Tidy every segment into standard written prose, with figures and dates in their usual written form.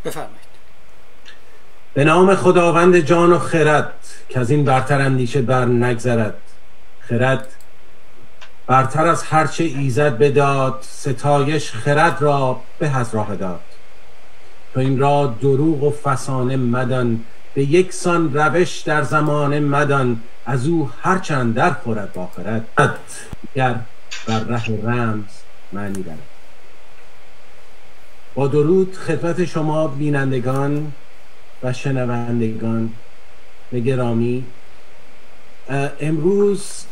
بفرمایید. به نام خداوند جان و خرد که از این برتر اندیشه بر نگذرد. خرد برتر از هرچه ایزد بداد، ستایش خرد را به از راه داد. تو این را دروغ و فسانه مدان، به یک سان روش در زمانه مدان. از او هرچند در خورد با خرد، گر بر ره رمز معنی برد. با درود خدمت شما بینندگان و شنوندگان گرامی، امروز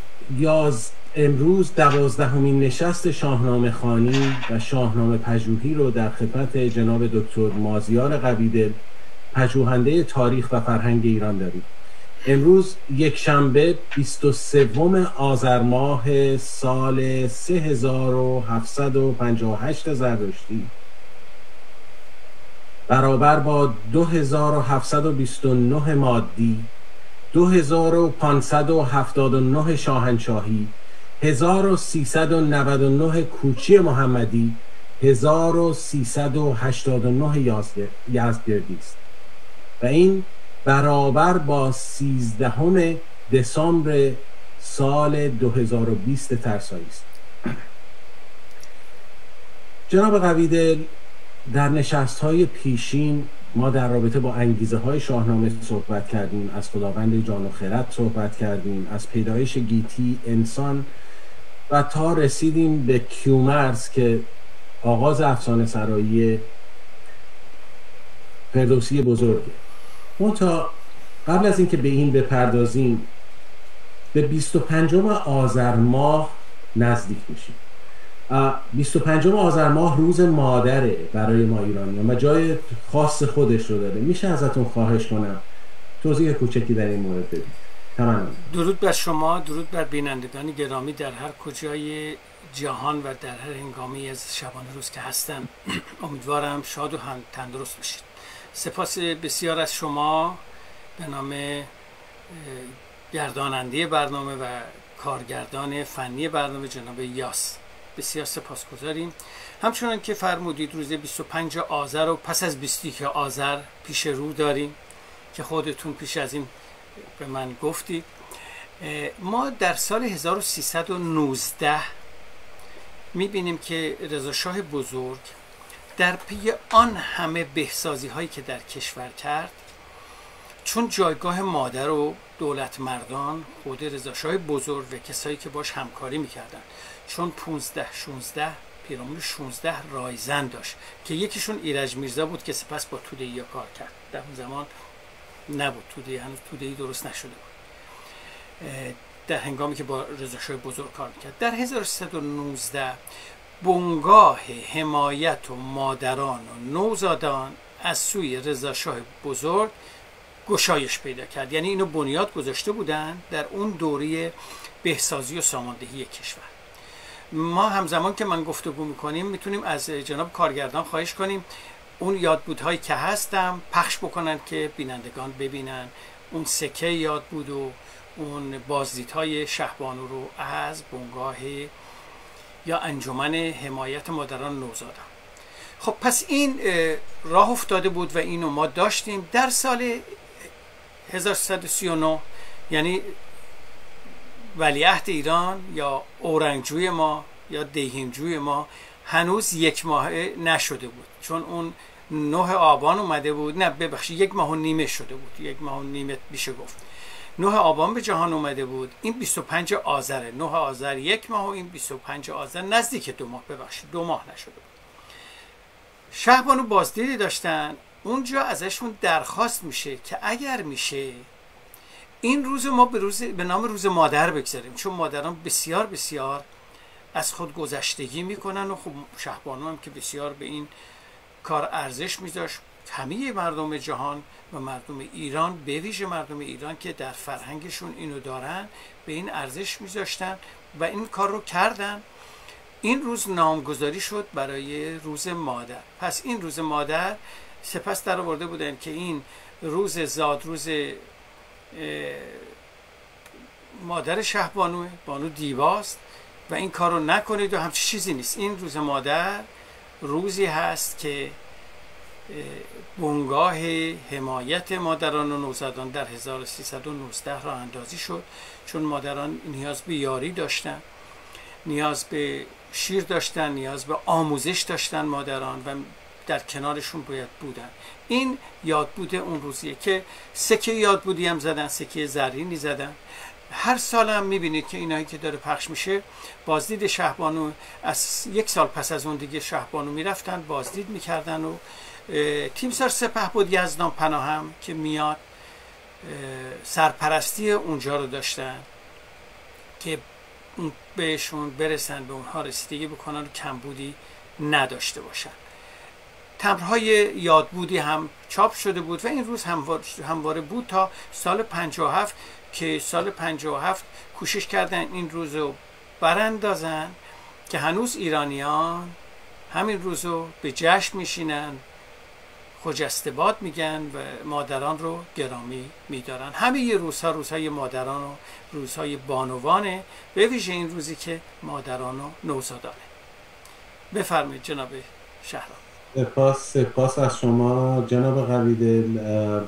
12مین نشست شاهنامه خوانی و شاهنامه پژوهی رو در خدمت جناب دکتر مازیار قویدل، پژوهنده تاریخ و فرهنگ ایران داریم. امروز یک شنبه 23 آذر ماه سال 3758 زرتشتی برابر با 2729 مادی، 2579 شاهنشاهی، 1399 کوچی محمدی، 1389 یزدگردی است و این برابر با 13 دسامبر سال 2020 ترسایی است. جناب قویدل، در نشست‌های پیشین ما در رابطه با انگیزه های شاهنامه صحبت کردیم، از خداوند جان و خرد صحبت کردیم، از پیدایش گیتی انسان و تا رسیدیم به کیومرث که آغاز افسانه سرایی فردوسی بزرگه. منتها قبل از اینکه به این بپردازیم، به 25 آذر ماه نزدیک میشیم. 25 آذر ماه روز مادره برای ما ایرانیان و جای خاص خودش رو داره. میشه ازتون خواهش کنم توضیح کوچکی در این مورد بدید؟ تمام. درود بر شما، درود بر بینندگان گرامی در هر کجای جهان و در هر هنگامی از شبانه روز که هستن. امیدوارم شاد و تندرست باشید. سپاس بسیار از شما به نام گرداننده برنامه و کارگردان فنی برنامه جناب یاس، بسیار سپاسگزاریم. همچنان که فرمودید روز 25 آذر و پس از 21 آذر پیش رو داریم که خودتون پیش از این به من گفتید. ما در سال 1319 میبینیم که رضا شاه بزرگ در پی آن همه بهسازی هایی که در کشور کرد، چون جایگاه مادر و دولت مردان خود رضا شاه بزرگ و کسایی که باش همکاری میکردن، چون 15-16 پیرامون 16 رایزن داشت که یکیشون ایرج میرزا بود که سپس با توده‌ای کار کرد. در اون زمان نبود توده‌ای، هنوز توده‌ای درست نشده بود در هنگامی که با رضا شاه بزرگ کار میکرد. در 1319 بنگاه حمایت و مادران و نوزادان از سوی رضا شاه بزرگ گشایش پیدا کرد. یعنی اینو بنیاد گذاشته بودن در اون دوره بهسازی و ساماندهی کشور. ما همزمان که من گفتگو میکنیم میتونیم از جناب کارگردان خواهش کنیم اون یادبودهایی که هستم پخش بکنن که بینندگان ببینن اون سکه یادبود و اون بازدیدهای شهبانو رو از بنگاه یا انجمن حمایت مادران نوزادان. خب پس این راه افتاده بود و اینو ما داشتیم. در سال 1339 یعنی ولیعهد ایران یا اورنگجوی ما یا دیهیمجوی ما هنوز 1 ماه نشده بود، چون اون 9 آبان اومده بود، نه ببخشید 1 ماه و نیمه شده بود، 1 ماه و نیمه میشه گفت. 9 آبان به جهان اومده بود، این 25 آذره. 9 آذر 1 ماه و این 25 آذر نزدیک 2 ماه، ببخشید 2 ماه نشده بود. شهبانو بازدیدی داشتن، اونجا ازشون درخواست میشه که اگر میشه این روز ما به نام روز مادر بگذاریم، چون مادران بسیار بسیار از خود گذشتگی میکنن و خب شهبانو هم که بسیار به این کار ارزش میذاشت. همه مردم جهان و مردم ایران، به ویژه مردم ایران که در فرهنگشون اینو دارن، به این ارزش میذاشتن و این کار رو کردن. این روز نامگذاری شد برای روز مادر. پس این روز مادر سپس در آورده بودن که این روز زاد روز مادر شهبانو، بانو دیواست و این کار رو نکنید و همچین چیزی نیست. این روز مادر روزی هست که بنگاه حمایت مادران و نوزادان در 1319 راه اندازی شد، چون مادران نیاز به یاری داشتن، نیاز به شیر داشتن، نیاز به آموزش داشتن مادران و در کنارشون باید بودن. این یادبود اون روزیه که سکه یادبودی هم زدن، سکه زرینی زدن. هر سال هم میبینید که اینایی که داره پخش میشه، بازدید شهبانو، از یک سال پس از اون دیگه شهبانو میرفتن بازدید میکردن و تیمسار سپهبد یزدان پناه هم که میاد سرپرستی اونجا رو داشتن که بهشون برسن، به اونها رسیدگی بکنن و کمبودی نداشته باشن. تمبرهای یادبودی هم چاپ شده بود و این روز همواره بود تا سال 57 که سال 57 کوشش کردن این روز رو براندازن که هنوز ایرانیان همین روز رو به جشن میشینن، خجسته باد میگن و مادران رو گرامی میدارن. همه یه روزها روزهای مادران و روزهای بانوانه، به ویژه این روزی که مادران و نوزادانه. بفرمایید جناب شهرام. سپاس از شما جناب قویدل.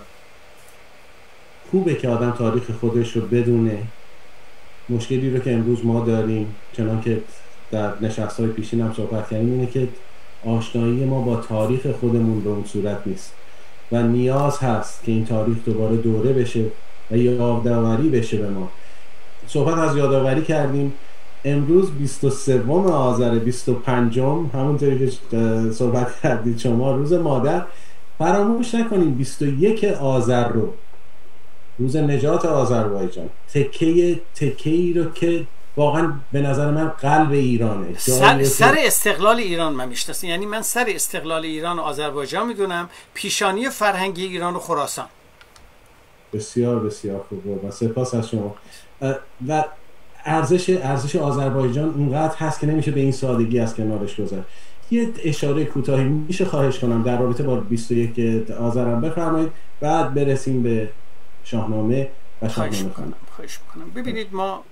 خوبه که آدم تاریخ خودش رو بدونه. مشکلی رو که امروز ما داریم، چنان که در نشست‌های پیشین هم صحبت کردیم، اینه که آشنایی ما با تاریخ خودمون به اون صورت نیست و نیاز هست که این تاریخ دوباره دوره بشه و یادآوری بشه به ما. صحبت از یادآوری کردیم. امروز 23 آذر 25، همونطوری که صحبت کردید شما، روز مادر. فراموش نکنیم 21 آذر رو، روز نجات آذربایجان، تکه‌ای رو که واقعا به نظر من قلب ایرانه، سر استقلال ایران من میشناسم. یعنی من سر استقلال ایران و آذربایجان میدونم، پیشانی فرهنگی ایران و خراسان. بسیار بسیار خوب و سپاس از شما. و ارزش آذربایجان اونقدر هست که نمیشه به این سادگی از کنارش گذشت. یه اشاره کوتاهی میشه خواهش کنم در رابطه با 21 آذرم بفرمایید، بعد برسیم به شاهنامه و شاهنامه خواندن. خواهش میکنم. ببینید، ما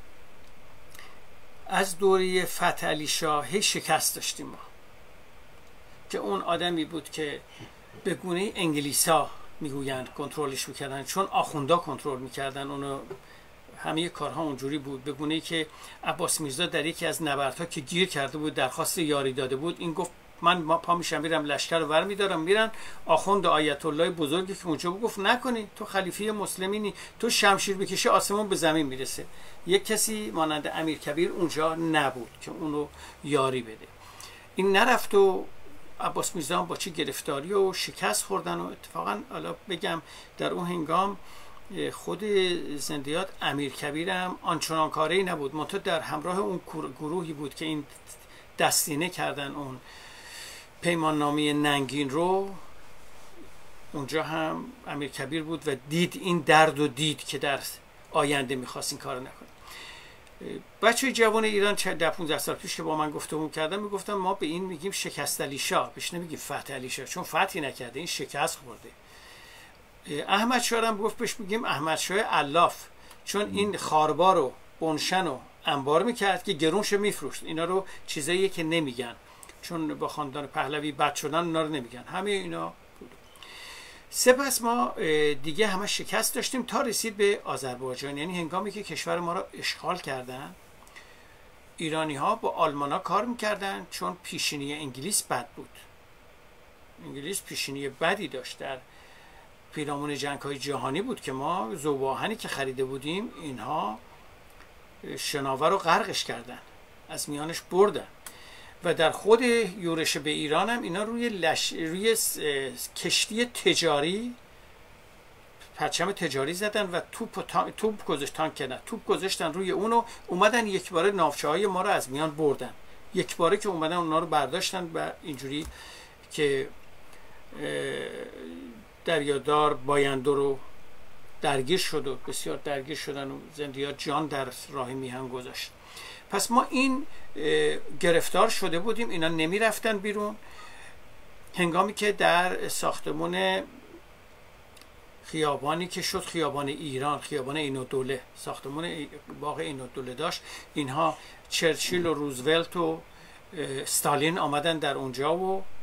از دوره فتح علی شاه شکست داشتیم ما، که اون آدمی بود که به گونه انگلیسا میگویند کنترلش میکردن، چون آخوندا کنترل میکردن اونو، همه کارها اونجوری بود. به گونه‌ای که عباس میرزا در یکی از نبردها که گیر کرده بود درخواست یاری داده بود، این گفت من پا میشم میرم لشکر رو ور میدارم. میرن آخوند آیت الله بزرگی که اونجا بود گفت نکنی، تو خلیفه مسلمینی، تو شمشیر بکشی آسمون به زمین میرسه. یک کسی مانند امیرکبیر اونجا نبود که اونو یاری بده. این نرفت و عباس میرزا با چه گرفتاری و شکست خوردن. و اتفاقا حالا بگم در اون هنگام خود زندیات امیرکبیر هم آنچنان کاری نبود، منتها در همراه اون گروهی بود که این دستینه کردن اون پیمان نامه ننگین رو. اونجا هم امیرکبیر بود و دید این درد و دید که در آینده میخواست این کار نکنه. بچه جوان ایران 15 سال پیش که با من گفتگو کردم میگفتم ما به این میگیم شکست علی شاه، بهش نمیگیم فتح علی شاه، چون فتحی نکرده، این شکست خورده. احمد شاه هم گفت بهش میگیم احمد شاه علاف، چون این خاربار و بنشن و انبار میکرد که گرونش میفروشت. اینا رو چیزاییه که نمیگن، چون با خاندان پهلوی بد شدن اونا رو نمیگن. همه اینا بود. سپس ما دیگه همه شکست داشتیم تا رسید به آذربایجان. یعنی هنگامی که کشور ما را اشغال کردن، ایرانی ها با آلمان ها کار میکردن، چون پیشینی انگلیس بد بود. انگلیس پیشینی بدی داشت در پیرامون جنگ های جهانی بود که ما ذوب‌آهنی که خریده بودیم اینها شناور رو غرقش کردن، از میانش بردن. و در خود یورش به ایران هم اینا روی کشتی تجاری پرچم تجاری زدن و توپ گذاشتن روی اونو، اومدن یک باره ناوچه های ما رو از میان بردن. یک باره که اومدن اونا رو برداشتن و اینجوری که دریادار بایندو رو درگیر شد و بسیار درگیر شدن و زندیات جان در راه میهن گذاشت. پس ما این گرفتار شده بودیم، اینا نمی رفتن بیرون. هنگامی که در ساختمان خیابانی که شد خیابان ایران، خیابان عین‌الدوله، ساختمان باغ عین‌الدوله داشت، اینها چرچیل و روزولت و استالین آمدن در اونجا و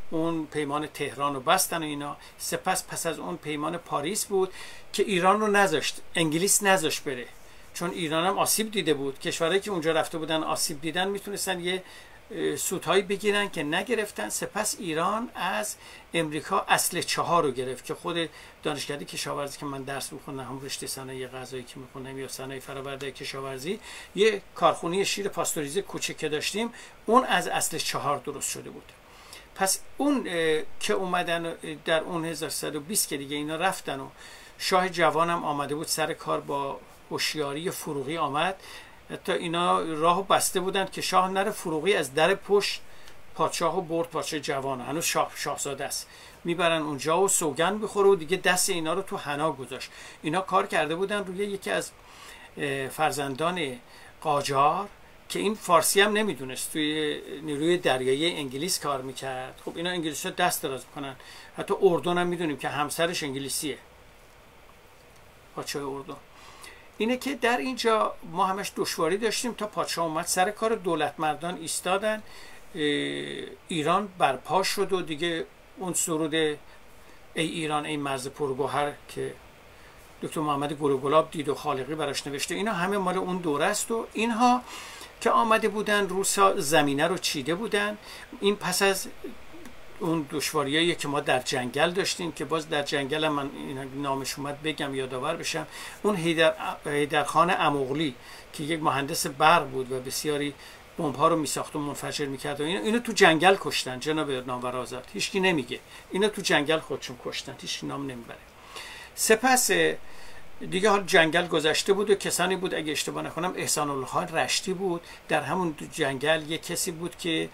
اون پیمان تهران رو بستن و اینا. سپس پس از اون پیمان پاریس بود که ایران رو نذاشت، انگلیس نذاشت بره، چون ایران هم آسیب دیده بود. کشورهایی که اونجا رفته بودن آسیب دیدن میتونستن یه سودهایی بگیرن که نگرفتن. سپس ایران از امریکا اصل 4 رو گرفت که خود دانشکده کشاورزی که من درس میخونم، هم رشته صنایع غذایی که میخونم یا صنایع فرآورده کشاورزی، یه کارخونه شیر پاستوریزه کوچک که داشتیم، اون از اصل 4 درست شده بود. پس اون که اومدن در اون 1320 که دیگه اینا رفتن و شاه جوانم آمده بود سر کار، با هوشیاری فروغی آمد. حتی اینا راهو بسته بودند که شاه نره، فروغی از در پشت پادشاهو برد، پادشاه جوان هنوز شاهزاده است، میبرن اونجا و سوگند بخوره و دیگه دست اینا رو تو حنا گذاشت. اینا کار کرده بودن روی یکی از فرزندان قاجار که این فارسی هم نمیدونست، توی نیروی دریایی انگلیس کار میکرد. خب اینا انگلیسی ها دست دراز میکنن، حتی اردن هم میدونیم که همسرش انگلیسیه، پادشاه اردن. اینه که در اینجا ما همش دشواری داشتیم تا پادشاه اومد سر کار، دولت مردان ایستادن، ایران برپا شد و دیگه اون سرود ای ایران ای مرز پرگوهر که دکتر محمد گلاب دید و خالقی براش نوشته، اینا همه مال اون دوره است. و اینها که آمده بودن روسا زمینه رو چیده بودن. این پس از اون دشواریایی که ما در جنگل داشتیم، که باز در جنگل هم من این نامش اومد بگم یادآور بشم، اون حیدرخان اموغلی که یک مهندس برق بود و بسیاری بمب ها رو میساخت و منفجر میکرد و اینو تو جنگل کشتن جناب نامور آزاد، هیچکی نمیگه، اینو تو جنگل خودشون کشتن، هیچکی نام نمیبره. سپس دیگه حال جنگل گذشته بود و کسانی بود، اگه اشتباه نکنم احسان الله خان رشتی بود، در همون جنگل یک کسی بود که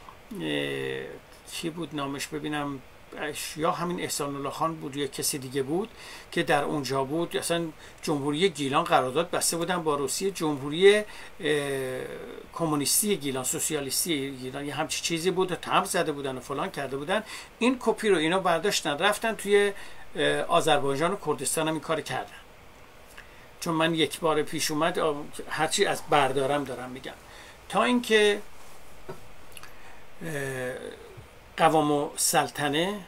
کی بود نامش ببینم، یا همین احسان الله خان بود یا کسی دیگه بود که در اونجا بود. اصلا جمهوری گیلان قرارداد بسته بودن با روسیه، جمهوری کمونیستی گیلان، سوسیالیستی گیلان، یه همچی چیزی بود، تمام زده بودن و فلان کرده بودن. این کپی رو اینا برداشتن رفتن توی آذربایجان و کردستان هم این کار کردن. چون من یک بار پیش اومد، هرچی از بردارم دارم میگم، تا اینکه قوام السلطنه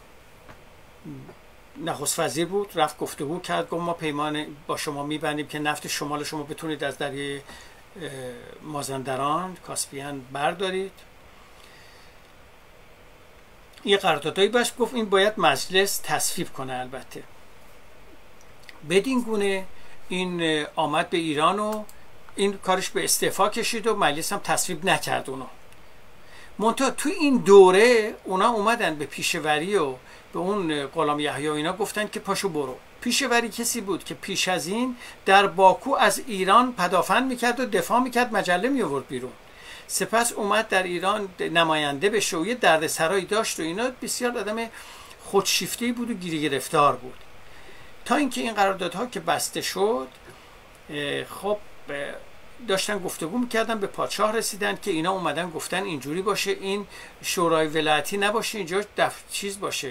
نخست وزیر بود، رفت گفتگو کرد، گفت ما پیمان با شما میبندیم که نفت شمال شما بتونید از دریای مازندران کاسپیان بردارید. یه قراردادایی باش، گفت این باید مجلس تصویب کنه. البته بدین گونه این آمد به ایران و این کارش به استعفا کشید و مجلس هم تصویب نکرد اونو. منتها تو این دوره اونا اومدن به پیشوری و به اون غلام یحیی و اینا گفتن که پاشو برو. پیشوری کسی بود که پیش از این در باکو از ایران پدافند میکرد و دفاع میکرد، مجله میآورد بیرون. سپس اومد در ایران نماینده بشه و یه دردسرایی داشت و اینا، بسیار آدم خودشیفته‌ای بود و گیری گرفتار بود. تا اینکه این قراردادها که بسته شد، خب داشتن گفتگو میکردن، به پادشاه رسیدن که اینا اومدن گفتن اینجوری باشه، این شورای ولایتی نباشه، اینجا چیز باشه،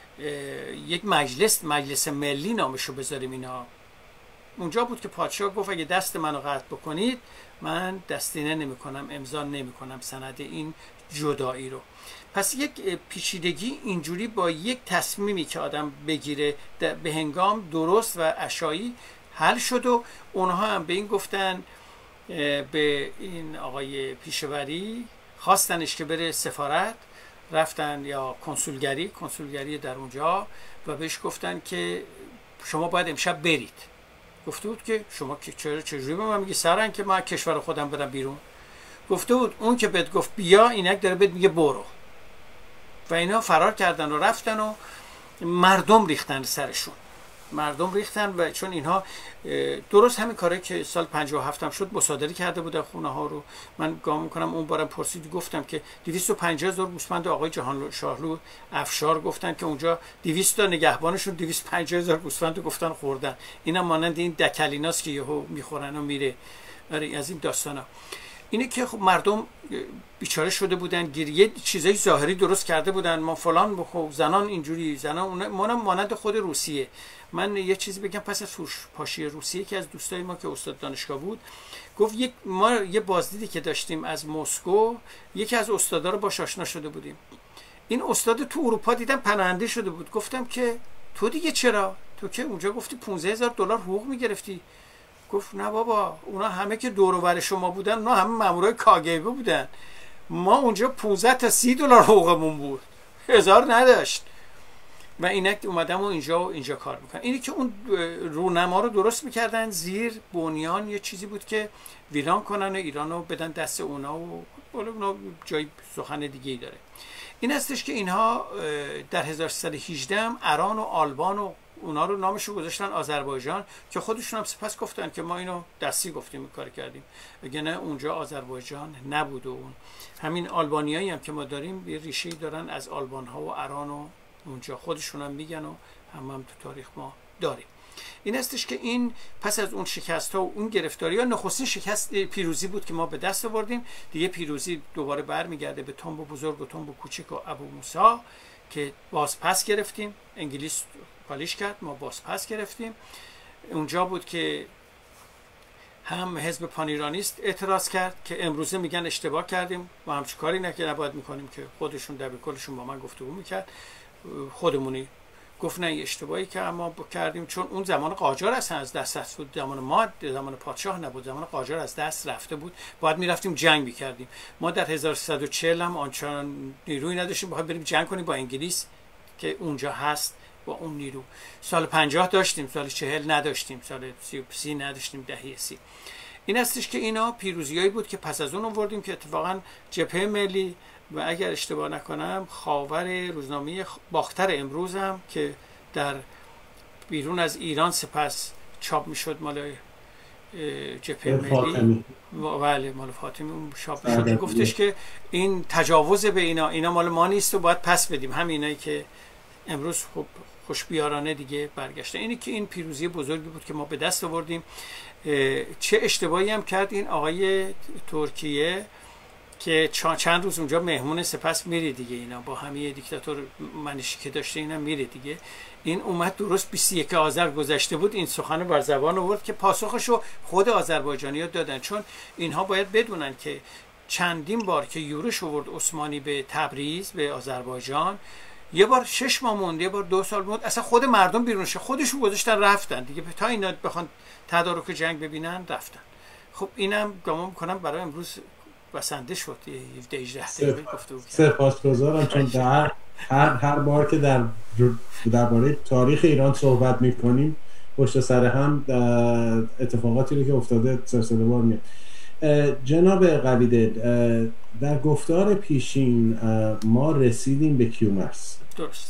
یک مجلس ملی نامشو بذاریم. اینا اونجا بود که پادشاه گفت اگه دست منو قطع بکنید من دستینه نمیکنم، امضا نمیکنم سند این جدایی رو. پس یک پیچیدگی اینجوری با یک تصمیمی که آدم بگیره به هنگام درست و عشایی حل شد و اونها هم به این گفتن، به این آقای پیشوری خواستنش که بره سفارت، رفتن یا کنسولگری در اونجا و بهش گفتن که شما باید امشب برید. گفته بود که شما چجوری به من میگی سرن که من کشور خودم برم بیرون؟ گفته بود اون که بهت گفت بیا اینک داره بهت میگه برو. و اینا فرار کردن و رفتن و مردم ریختن سرشون، و چون اینها درست همین کاری که سال 57 هم شد مصادره کرده بودن خونه ها رو. من گام میکنم اون بارم پرسید، گفتم که 250,000 گوسفند آقای جهان شاهلو افشار گفتن که اونجا 200 تا نگهبانشون 250,000 گوسفند گفتن خوردن. اینا مانند این دکلیناست که یهو میخورن و میره. از این داستانا اینه که خب مردم بیچاره شده بودن، گریه چیزای ظاهری درست کرده بودن، ما فلان بخو، زنان اینجوری، زنان مانند خود روسیه. من یه چیزی بگم، پس از فروپاشی روسیه که از دوستای ما که استاد دانشگاه بود گفت ما یه بازدیدی که داشتیم از مسکو، یکی از استادا رو باش آشنا شده بودیم. این استاد تو اروپا دیدم پناهنده شده بود. گفتم که تو دیگه چرا؟ تو که اونجا گفتی 15,000 دلار حقوق میگرفتی. گفت نه بابا، اونا همه که دور و بر شما بودن اونا همه مامورای کاگبه بودن، ما اونجا 15 تا 30 دلار حقوقمون بود، 1000 نداشت. و اینک اومدم و اینجا کار میکنم. اینی که اون رونما رو درست میکردن، زیر بنیان یه چیزی بود که ویران کنن و ایران رو بدن دست اونا و اونا جای سخن دیگه ای داره. این هستش که اینها در 1318 هم اران و آلبان و اونا رو نامشو گذاشتن آذربایجان، که خودشون هم سپس گفتن که ما اینو دستی گفتیم این کار کردیم، اگه نه اونجا آذربایجان نبود. و اون همین آلبانیایی هم که ما داریم یه ریشه‌ای دارن از آلبان ها و اران و اونجا خودشون هم میگن و هم تو تاریخ ما داریم. این هستش که این پس از اون شکست ها و اون گرفتاری ها نخستین شکست پیروزی بود که ما به دست آوردیم. دیگه پیروزی دوباره برمیگرده به تنب بزرگ و تنب کوچک و ابو موسی که باز پس گرفتیم. انگلیس پالیش کرد، ما باز پس گرفتیم. اونجا بود که هم حزب پانیرانیست اعتراض کرد که امروزه میگن اشتباه کردیم، ما همچه کاری نباید میکنیم، که خودشون دبیرکلشون با من گفتگو میکرد، خودمونی گفت نه اشتباهی که ما کردیم، چون اون زمان قاجار اصلا از دست رفته بود، زمان ما زمان پادشاه نبود، زمان قاجار از دست رفته بود، باید میرفتیم جنگ میکردیم. ما در 1340 هم آنچنان نیروی نداشتیم باید بریم جنگ کنیم با انگلیس که اونجا هست با اون نیرو. سال 50 داشتیم، سال 40 نداشتیم، سال 30 نداشتیم، دهه 30. این هستش که اینا پیروزیایی بود که پس از اون آوردیم که اتفاقا جبهه ملی و اگر اشتباه نکنم خاور روزنامه باختر امروز هم که در بیرون از ایران سپس چاپ میشد، مال جبهه ملی، بله مال فاطمی اون چاپ میشد، گفتش که این تجاوز به اینا مال ما نیست و باید پس بدیم. همینایی که امروز خب خوشبیارانه دیگه برگشته. اینی که این پیروزی بزرگی بود که ما به دست آوردیم. چه اشتباهی هم کرد این آقای ترکیه که چند روز اونجا مهمون، سپس میره دیگه، اینا با همه دیکتاتور منشی که داشته اینا میره دیگه. این اومد درست 21 آذر گذشته بود این سخن بر زبان آورد که پاسخشو خود آذربایجانی‌ها دادن، چون اینها باید بدونن که چندین بار که یورش آورد عثمانی به تبریز به آذربایجان، یه بار 6 ماه مونده، یه بار 2 سال مونده، اصلا خود مردم بیرونش خودشون گذاشتن رفتن دیگه، تا اینا بخوان تدارک جنگ ببینن رفتن. خب اینم گمان میکنم برای امروز بسنده شد. 17-18 دقیقه گفتگو کردم. سپاسگزارم، چون هر بار که درباره تاریخ ایران صحبت میکنیم پشت سر هم اتفاقاتی رو که افتاده سلسله وار میاد. جناب قویدل، در گفتار پیشین ما رسیدیم به کیومرث. درست.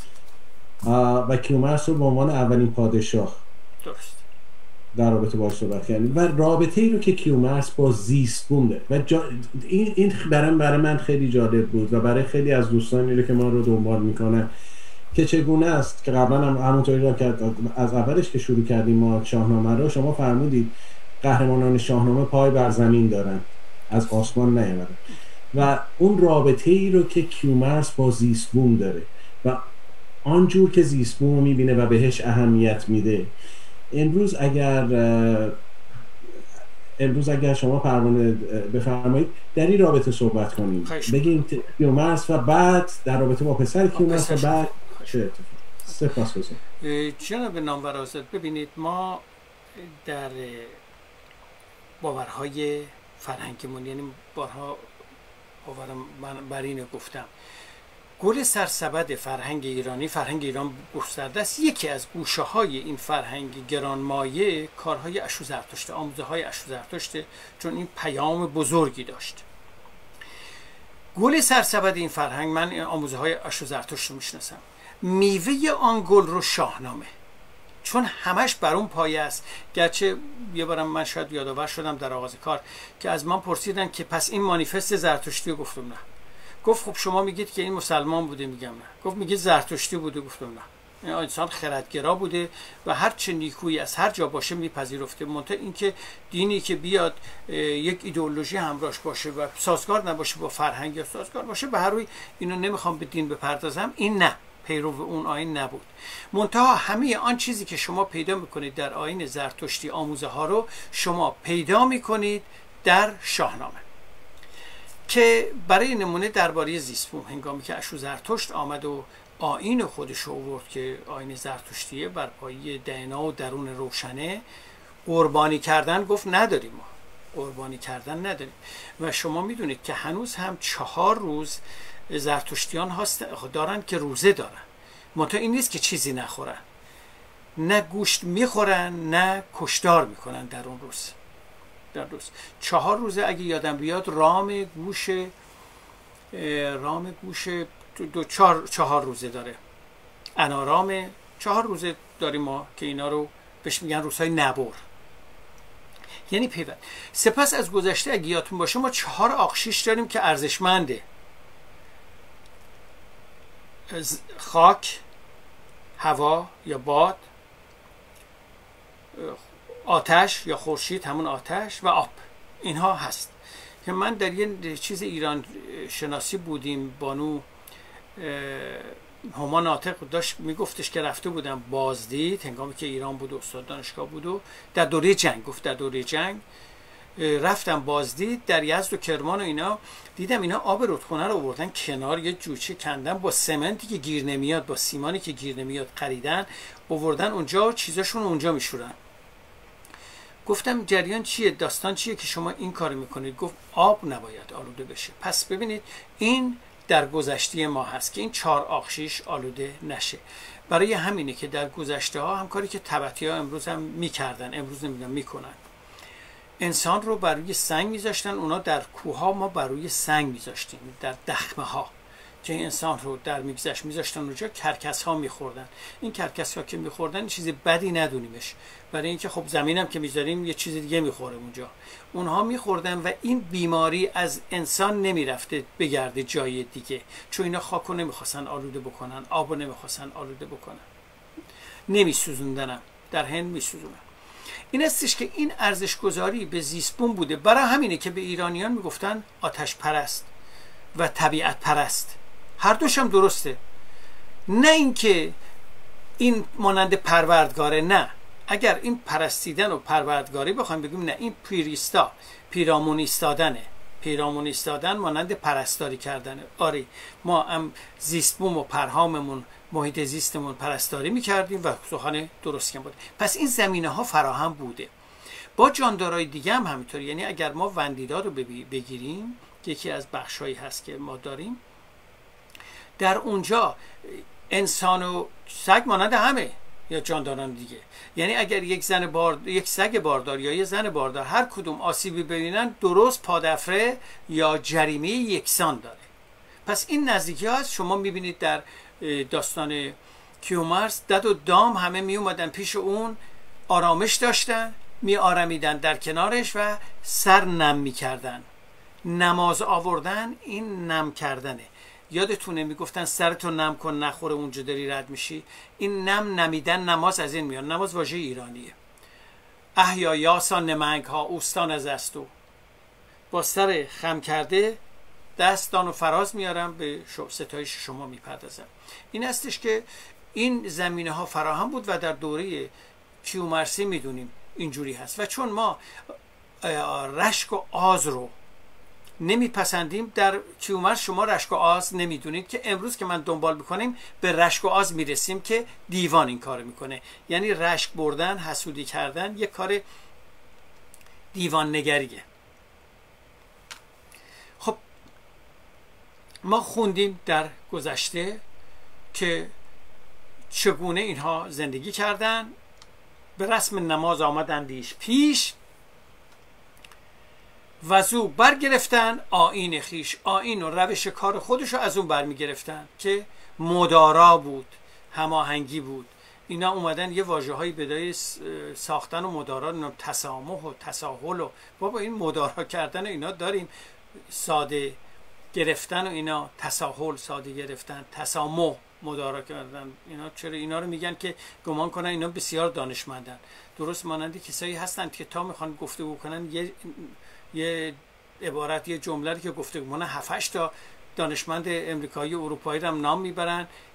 و کیومرث رو به عنوان اولین پادشاه درست در رابطه باهاش صحبت کردیم و رابطه ای رو که کیومرث با زیست بوم و این برای من خیلی جالب بود و برای خیلی از دوستانی رو که ما رو دنبال میکنن که چگونه است که قبلا هم همونطوری که از اولش که شروع کردیم ما شاهنامه رو، شما فرمودید قهرمانان شاهنامه پای بر زمین دارن، از آسمان نیامدن، و اون رابطه ای رو که کیومرث با زیست بوم داره و آنجور که زیست بوم رو میبینه و بهش اهمیت میده. امروز اگر شما بفرمایید در این رابطه صحبت کنیم، بگیم کیومرث و بعد در رابطه با پسر کیومرث و بعد چه اتفاقی. سپاسگزارم. جناب نامور آزاد، ببینید ما در باورهای فرهنگیمون، یعنی بارها باورم بر اینو گفتم، گل سرسبد فرهنگ ایرانی، فرهنگ ایران گسترده است. یکی از گوشه های این فرهنگ گرانمایه کارهای اشو زرتشت، آموزه های اشو زرتشت، چون این پیام بزرگی داشت. گل سرسبد این فرهنگ، من آموزه های اشو زرتشت رو میشناسم، میوه آن گل رو شاهنامه، چون همش بر اون پایه است. گرچه یه بارم من شاید یادآور شدم در آغاز کار که از من پرسیدن که پس این مانیفست زرتشتی رو، گفتم نه. گفت خب شما میگید که این مسلمان بوده، میگم نه. گفت میگید زرتشتی بوده، گفتم نه. این انسان خردگرا بوده و هر چه نیکویی از هر جا باشه میپذیرفته، منتها اینکه دینی که بیاد یک ایدئولوژی همراهش باشه و سازگار نباشه با فرهنگ یا سازگار باشه، به هر روی اینو نمیخوام به دین بپردازم، این نه، پیرو اون آیین نبود. منتها همه آن چیزی که شما پیدا میکنید در آیین زرتشتی، آموزه ها رو شما پیدا میکنید در شاهنامه. که برای نمونه درباره زیست بوم هنگامی که اشوزرتشت آمد و آیین خودش رو آورد که آیین زرتشتیه بر پایه دنا و درون روشنه، قربانی کردن گفت نداریم، ما قربانی کردن نداریم. و شما میدونید که هنوز هم 4 روز زرتشتیان دارن که روزه دارن، منتها این نیست که چیزی نخورن، نه گوشت میخورن نه کشتار میکنن در اون روز. در روز 4 روزه اگه یادم بیاد رام گوش 4 روزه داره، انارام 4 روزه داریم ما که اینا رو بهش میگن روزهای نبور، یعنی پیوند. سپس از گذشته اگه یادتون باشه ما 4 آخشیش داریم که ارزشمنده: خاک، هوا یا باد، آتش یا خورشید همون آتش و آب. اینها هست که من در یه چیز ایران شناسی بودیم، بانو هما ناطق داشت میگفتش که رفته بودم بازدید هنگامی که ایران بود و استاد دانشگاه بود و در دوره جنگ، گفت در دوره جنگ رفتم بازدید در یزد و کرمان و اینا، دیدم اینا آب رودخونه رو آوردن کنار یه جوچه کندن با سمنتی که گیر نمیاد، با سیمانی که گیر نمیاد خریدن آوردن اونجا، چیزاشون اونجا میشورن. گفتم جریان چیه، داستان چیه که شما این کار میکنید؟ گفت آب نباید آلوده بشه. پس ببینید این در گذشته ما هست که این 4 آخشیش آلوده نشه. برای همینه که در گذشته ها هم کاری که تبتی ها امروز هم میکردن، امروز نمیدونم میکنن، انسان رو بر روی سنگ میذاشتن. اونا در کوه ها، ما بر روی سنگ میذاشتیم، در دخمه ها که انسان رو در میگذشت میذاشتن اونجا. کرکس ها میخوردن. این کرکس ها که میخوردن چیز بدی ندونیمش، برای اینکه خب زمینم که میذاریم یه چیز دیگه میخوره اونجا. اونها میخوردن و این بیماری از انسان نمیرفته بگرده جای دیگه، چون اینا خاکو نمیخواستن آلوده بکنن، آبو نمیخواستن آلوده بکنن، نمیسوزوندنم. در هند میسوزونن. این استش که این ارزش گذاری به زیست بوم بوده. برای همینه که به ایرانیان میگفتن آتش پرست و طبیعت پرست. هر دوش هم درسته، نه اینکه این مانند پروردگاره، نه. اگر این پرستیدن و پروردگاری بخوایم بگیم، نه، این پیرامون ایستادنه. پیرامون ایستادن مانند پرستاری کردنه. آره، ما هم زیست بوم و پرهاممون، محیط زیستمون پرستاری میکردیم و سخن درست کردیم. پس این زمینه ها فراهم بوده. با جاندارای دیگه هم همینطوری. یعنی اگر ما وندیداد رو بگیریم، یکی از بخشایی هست که ما داریم، در اونجا انسان و سگ مانند همه یا جانداران دیگه. یعنی اگر یک سگ باردار یا یک زن باردار هر کدوم آسیبی ببینن، درست پادافره یا جریمه یکسان داره. پس این نزدیکی ها هست. شما میبینید در داستان کیومرث دد و دام همه می اومدن پیش اون، آرامش داشتن، می آرمیدن در کنارش و سر نم می کردن. نماز آوردن این نم کردنه. یادتونه میگفتن سرتو نم کن نخوره اونجا داری رد میشی. این نمیدن نماز از این میاد. نماز واژه ایرانیه. احیا یاسا نمنگ ها اوستان از استو، با سر خم کرده دستان و فراز میارم به ستایش شما میپردازم. این هستش که این زمینه ها فراهم بود و در دوره کیومرثی میدونیم اینجوری هست. و چون ما رشک و آز رو نمیپسندیم، در کیومرث شما رشک و آز نمیدونید که امروز که من دنبال میکنیم به رشک و آز میرسیم که دیوان این کار میکنه. یعنی رشک بردن، حسودی کردن یک کار دیوان نگریه. خب ما خوندیم در گذشته که چگونه اینها زندگی کردن، به رسم نماز آمدندیش پیش و از او برگرفتن آیین خیش. آیین و روش کار خودش رو از اون برمی گرفتن که مدارا بود، هماهنگی بود. اینا اومدن یه واژه هایی بدای ساختن و مدارا، تسامح و تساهل و بابا این مدارا کردن و اینا داریم، ساده گرفتن و اینا، تساهل ساده گرفتن، تسامح مدارا کردن. اینا چرا اینا رو میگن که گمان کنن اینا بسیار دانشمندن. درست مانند کسایی هستن که تا میخوان گفتگو کنن یه عبارت، یه جمله که گفتگو کنن 7-8 تا دانشمند امریکایی و اروپایی رو هم نام میبرن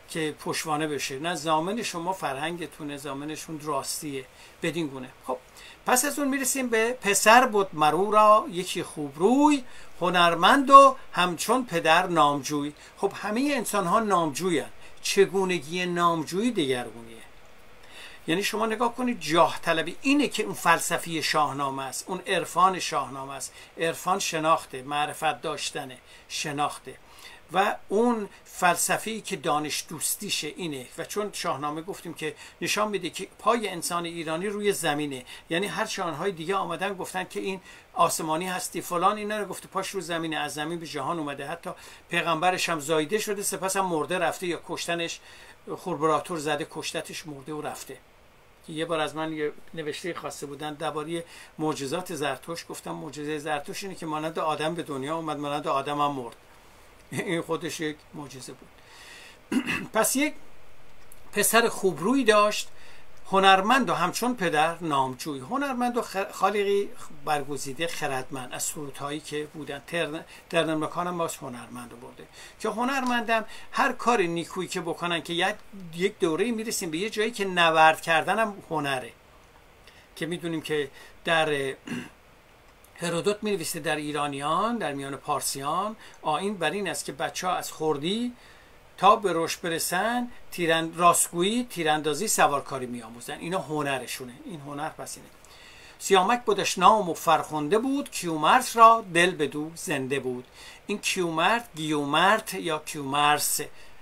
که پشتوانه بشه، نه ضامن شما فرهنگتونه، ضامنشون راستیه. بدین گونه. خب پس از اون میرسیم به پسر بود مرو را یکی خوب روی، هنرمند و همچون پدر نامجوی. خب همه انسان ها نامجوی هن. چگونگی نامجویی دگرگونیه. یعنی شما نگاه کنید، جاه طلبی اینه که اون فلسفی شاهنامه است، اون عرفان شاهنامه است. عرفان شناخته، معرفت داشتنه، شناخته. و اون فلسفی که دانش دوستیشه اینه. و چون شاهنامه گفتیم که نشان میده که پای انسان ایرانی روی زمینه، یعنی هر شاهنهای دیگه آمدن گفتن که این آسمانی هستی فلان، اینا رو گفته پاش رو زمینه، از زمین به جهان اومده، حتی پیغمبرش هم زایده شده سپس هم مرده رفته، یا کشتنش خوربراتور زده کشتتش مرده و رفته. که یه بار از من یه نوشته خواسته بودن درباره معجزات زرتشت، گفتم معجزه زرتشت اینه که مانند آدم به دنیا اومد، مانند آدم هم مرد. این خودش یک معجزه بود. پس یک پسر خوبروی داشت، هنرمند و همچون پدر نامجوی. هنرمند و خالقی برگزیده، خردمند، از سرودهایی که بودن. در مکانم باز هنرمند رو برده که هنرمندم هر کار نیکویی که بکنن که یک دوره میرسیم به یه جایی که نورد کردن هم هنره. که میدونیم که در هرودوت می‌نویسه در ایرانیان، در میان پارسیان، آیین بر این است که بچه‌ها از خردی تا به رشد برسن راستگویی، تیراندازی، سوارکاری می‌آموزن. اینا هنرشونه. این هنر پس اینه. سیامک بودش نام و فرخنده بود، کیومرث را دل بدو زنده بود. این کیومرث، گیومرث یا کیومرث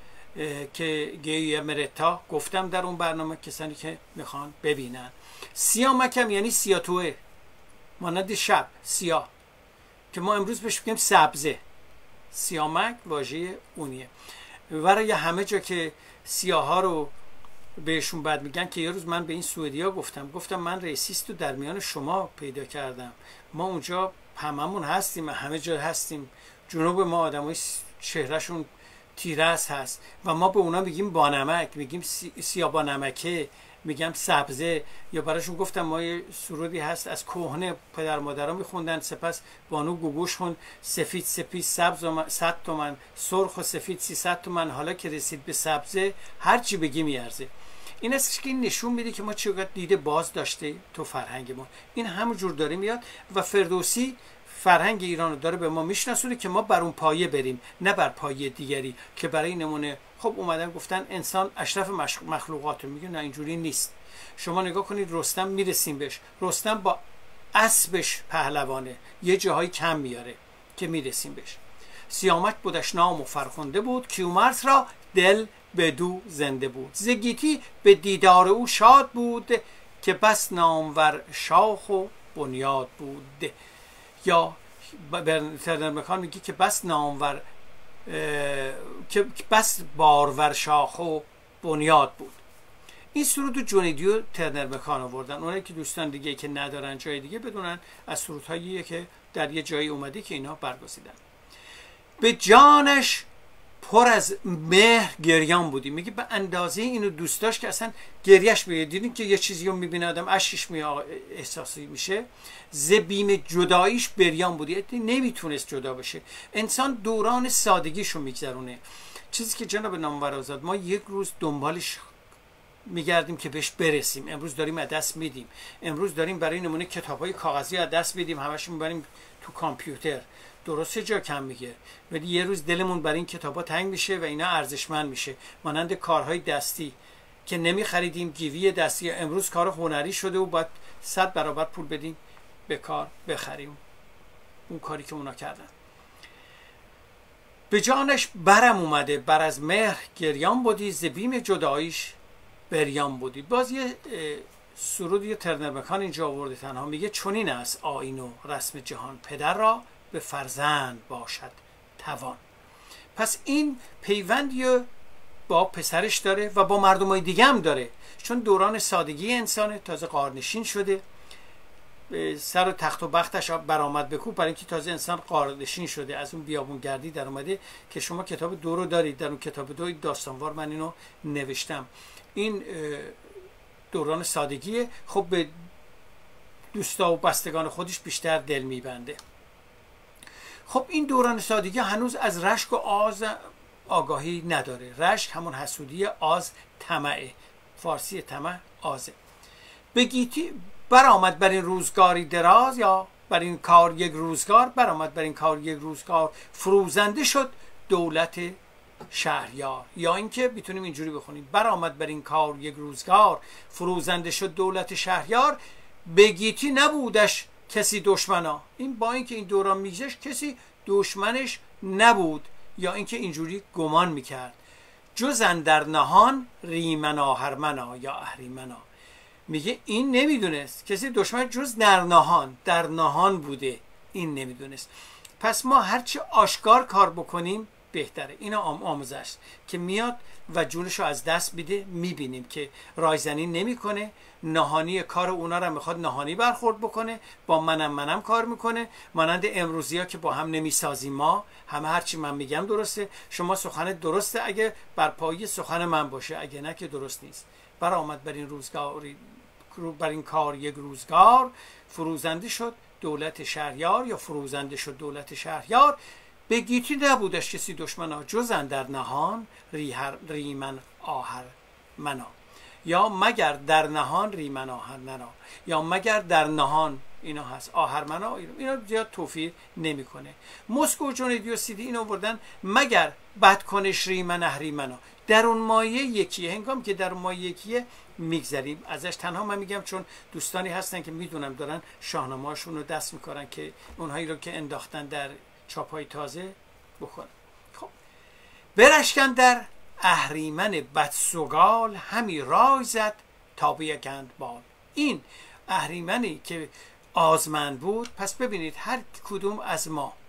که گیومرتا گفتم در اون برنامه، کسانی که میخوان ببینن. سیامک هم یعنی سیاتوه، مانند شب، سیاه، که ما امروز بهش میگیم سبزه. سیامک واژه اونیه. برای همه جا که سیاه ها رو بهشون بد میگن، که یه روز من به این سوئدیا گفتم من ریسیست رو در میان شما پیدا کردم. ما اونجا هممون هستیم، همه جا هستیم. جنوب ما آدمای چهرهشون تیرس هست و ما به اونا میگیم بانمک، میگیم سیاه بانمکه، میگم سبزه. یا براشون گفتم ما یه سرودی هست از کهنه پدر مادرها میخوندن، سپس بانو گوگوش خوند سفید سپید سبز 100 تومن، سرخ و سفید 300 تومن، حالا که رسید به سبزه هرچی بگی میارزه. این است که این نشون میده که ما چقدر دیده باز داشته تو فرهنگ ما. این همونجور داره میاد و فردوسی فرهنگ ایران رو داره به ما میشناسونه که ما بر اون پایه بریم، نه بر پایه دیگری. که برای نمونه خب اومدن گفتن انسان اشرف مخلوقات، میگه نه اینجوری نیست. شما نگاه کنید رستم، میرسیم بهش، رستم با اسبش پهلوانه، یه جاهای کم میاره که میرسیم بهش. سیامک بودش نام و فرخنده بود، کیومرث را دل بدو زنده بود. ز گیتی به دیدار او شاد بود، که بس نامور شاخ و بنیاد بود. یا در مکان میگه که بس نامور، که بس بارور شاخ و بنیاد بود. این سرود جونیدیو ترنر مکان آوردن. اونایی که دوستان دیگه که ندارن جای دیگه بدونن از سرودهاییه که در یه جایی اومده که اینا برگزیدن. به جانش پر از مهر گریان بودی. میگه به اندازه اینو دوست داشت که اصلا گریش بیاد. دیدین که یه چیزی رو میبینه آدم اشکش احساسی میشه. ز بیم جداییش بریان بودی، نمیتونست جدا بشه. انسان دوران سادگیشو میگذرونه. چیزی که جناب نامور آزاد ما یک روز دنبالش میگردیم که بهش برسیم. امروز داریم از دست میدیم. امروز داریم برای نمونه کتاب‌های کاغذی از دست میدیم، همشون میبریم تو کامپیوتر. درسته جا کم میگه، ولی یه روز دلمون برای این کتابا تنگ میشه و اینا ارزشمند میشه. مانند کارهای دستی که نمیخریدیم، گیوی دستی، امروز کار هنری شده و باید 100 برابر پول بدیم به کار بخریم اون کاری که اونا کردن. به جانش برم اومده، بر از مهر گریان بودی، ز بیم جداییش بریان بودی. باز یه سرود یه ترنر مکان اینجا آورده تنها، میگه چنین است آیین و رسم جهان، پدر را به فرزند باشد توان. پس این پیوندی با پسرش داره و با مردمای دیگه هم داره، چون دوران سادگی انسانه، تازه قارنشین شده، سر و تخت و بختش برآمد بکوب، برای اینکه تازه انسان قارنشین شده، از اون بیابونگردی در اومده. که شما کتاب 2 رو دارید، در اون کتاب 2 داستانوار من اینو نوشتم. این دوران سادگیه. خب به دوستا و بستگان خودش بیشتر دل میبنده. خب این دوران سادگی هنوز از رشک و آگاهی نداره. رشک همون حسودی، آز طمعه، فارسی طمع آزه. به گیتی برآمد بر این روزگاری دراز، یا بر این کار یک روزگار، برآمد بر این کار یک روزگار، فروزنده شد دولت شهریار. یا اینکه میتونیم اینجوری بخونیم برآمد بر این کار یک روزگار، فروزنده شد دولت شهریار، به گیتی نبودش کسی دشمنا. این با اینکه این دوران میگذشت کسی دشمنش نبود، یا اینکه اینجوری گمان میکرد. جز اندر نهان ریمن آهرمنا یا اهریمنا، میگه این نمیدونست کسی دشمن جز در نهان بوده، این نمیدونست. پس ما هرچی آشکار کار بکنیم بهتره. این آموزش که میاد و جونشو از دست میده، میبینیم که رایزنی نمیکنه، نهانی کار اونا رو میخواد نهانی برخورد بکنه، با منم کار میکنه، مانند امروزی ها که با هم نمیسازیم. ما همه هرچی من میگم درسته، شما سخن درسته اگه بر پایه سخن من باشه، اگه نه که درست نیست. برآمد بر این روزگاری، بر این کار یک روزگار، فروزنده شد دولت شهریار، یا فروزنده شد دولت شهریار، به گیتی نبودش کسی دشمنا، جز اندر نهان ریمن آهرمنا، یا مگر در نهان ریمن آهرمنا، یا مگر در نهان اینا هست. آهرمنا اینا زیاد توفیر نمیکنه. مسکو جنیدی و سیدی اینو بردن مگر بدکنش ریمن اهریمنا، در اون مایه یکیه. هنگام که در اون مایه یکیه میگذریم ازش. تنها من میگم چون دوستانی هستن که میدونم دارن شاهنامه‌هاشون رو دست میکنن که اونهایی رو که انداختن در چاپای تازه بکنن. خب برشکن در اهریمن بدسگال، همی رای زد تا بیگند بال. این اهریمنی که آزمند بود. پس ببینید هر کدوم از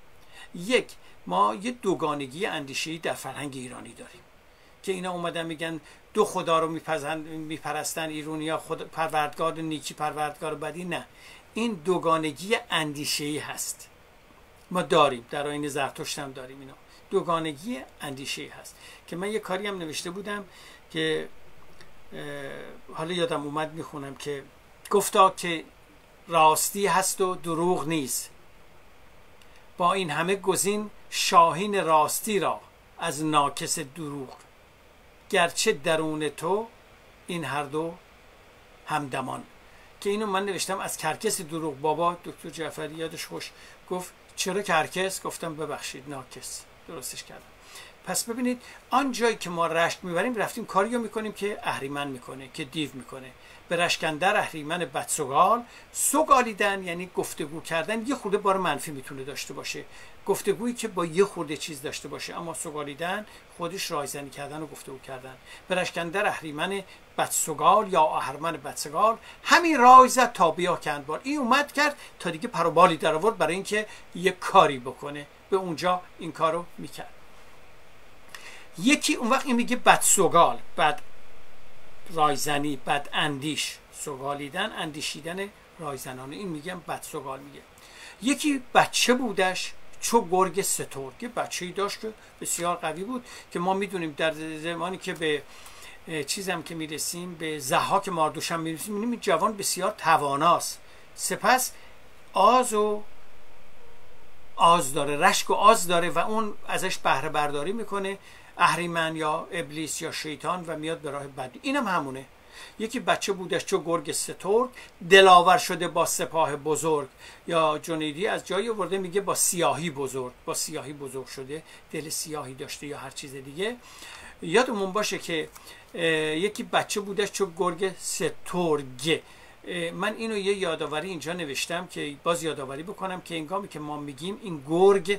ما یه دوگانگی اندیشه‌ای در فرهنگ ایرانی داریم که اینا اومدن میگن دو خدا رو میپرستن ایرانی‌ها، خود پروردگار نیکی پروردگار بدی. نه، این دوگانگی اندیشه‌ای هست، ما داریم، در آیین زرتشت هم داریم. اینا دوگانگی اندیشه‌ای هست که من یه کاری هم نوشته بودم که حالا یادم اومد میخونم که گفتا که راستی هست و دروغ نیست، با این همه گزین شاهین راستی را از ناکس دروغ، گرچه درون تو این هر دو همدمان. که اینو من نوشتم از کرکس دروغ. بابا دکتر جعفری یادش خوش گفت چرا کرکس؟ گفتم ببخشید ناکس، درستش کردم. پس ببینید آن جایی که ما رشک میبریم رفتیم کاریو میکنیم که اهریمن میکنه، که دیو میکنه. به رشکندر اهریمن بدسگال، سگالیدن یعنی گفتگو کردن. یه خورده بار منفی میتونه داشته باشه، گفتگویی که با یه خورده چیز داشته باشه، اما سگالیدن خودش رایزنی کردن و گفتگو کردن. به رشکندر اهریمن بدسگال یا اهرمن بدسگال، همین رای زد تا بیاکند بال. این اومد کرد تا دیگه پروبالی در آورد برای اینکه یه کاری بکنه، به اونجا این کارو میکرد. یکی اون وقت این میگه بدسگال، بد رایزنی، بد اندیش، سگالیدن اندیشیدن رایزنانه، این میگم بدسگال میگه. یکی بچه بودش چو گرگ سترگ، بچه‌ای داشت که بسیار قوی بود، که ما میدونیم در زمانی که به چیزم که میرسیم، به ضحاک ماردوشم میرسیم، میبینیم این جوان بسیار تواناست. سپس آز داره، رشک و آز داره و اون ازش بهره برداری میکنه، اهریمن یا ابلیس یا شیطان، و میاد به راه بدی. اینم همونه. یکی بچه بودش چو گرگ سترگ، دلاور شده با سپاه بزرگ. یا جنیدی از جایی آورده میگه با سیاهی بزرگ، با سیاهی بزرگ شده، دل سیاهی داشته یا هر چیز دیگه. یادمون باشه که یکی بچه بودش چو گرگ سترگ. من اینو یه یادآوری اینجا نوشتم که باز یادآوری بکنم که هنگامی که ما میگیم این گرگ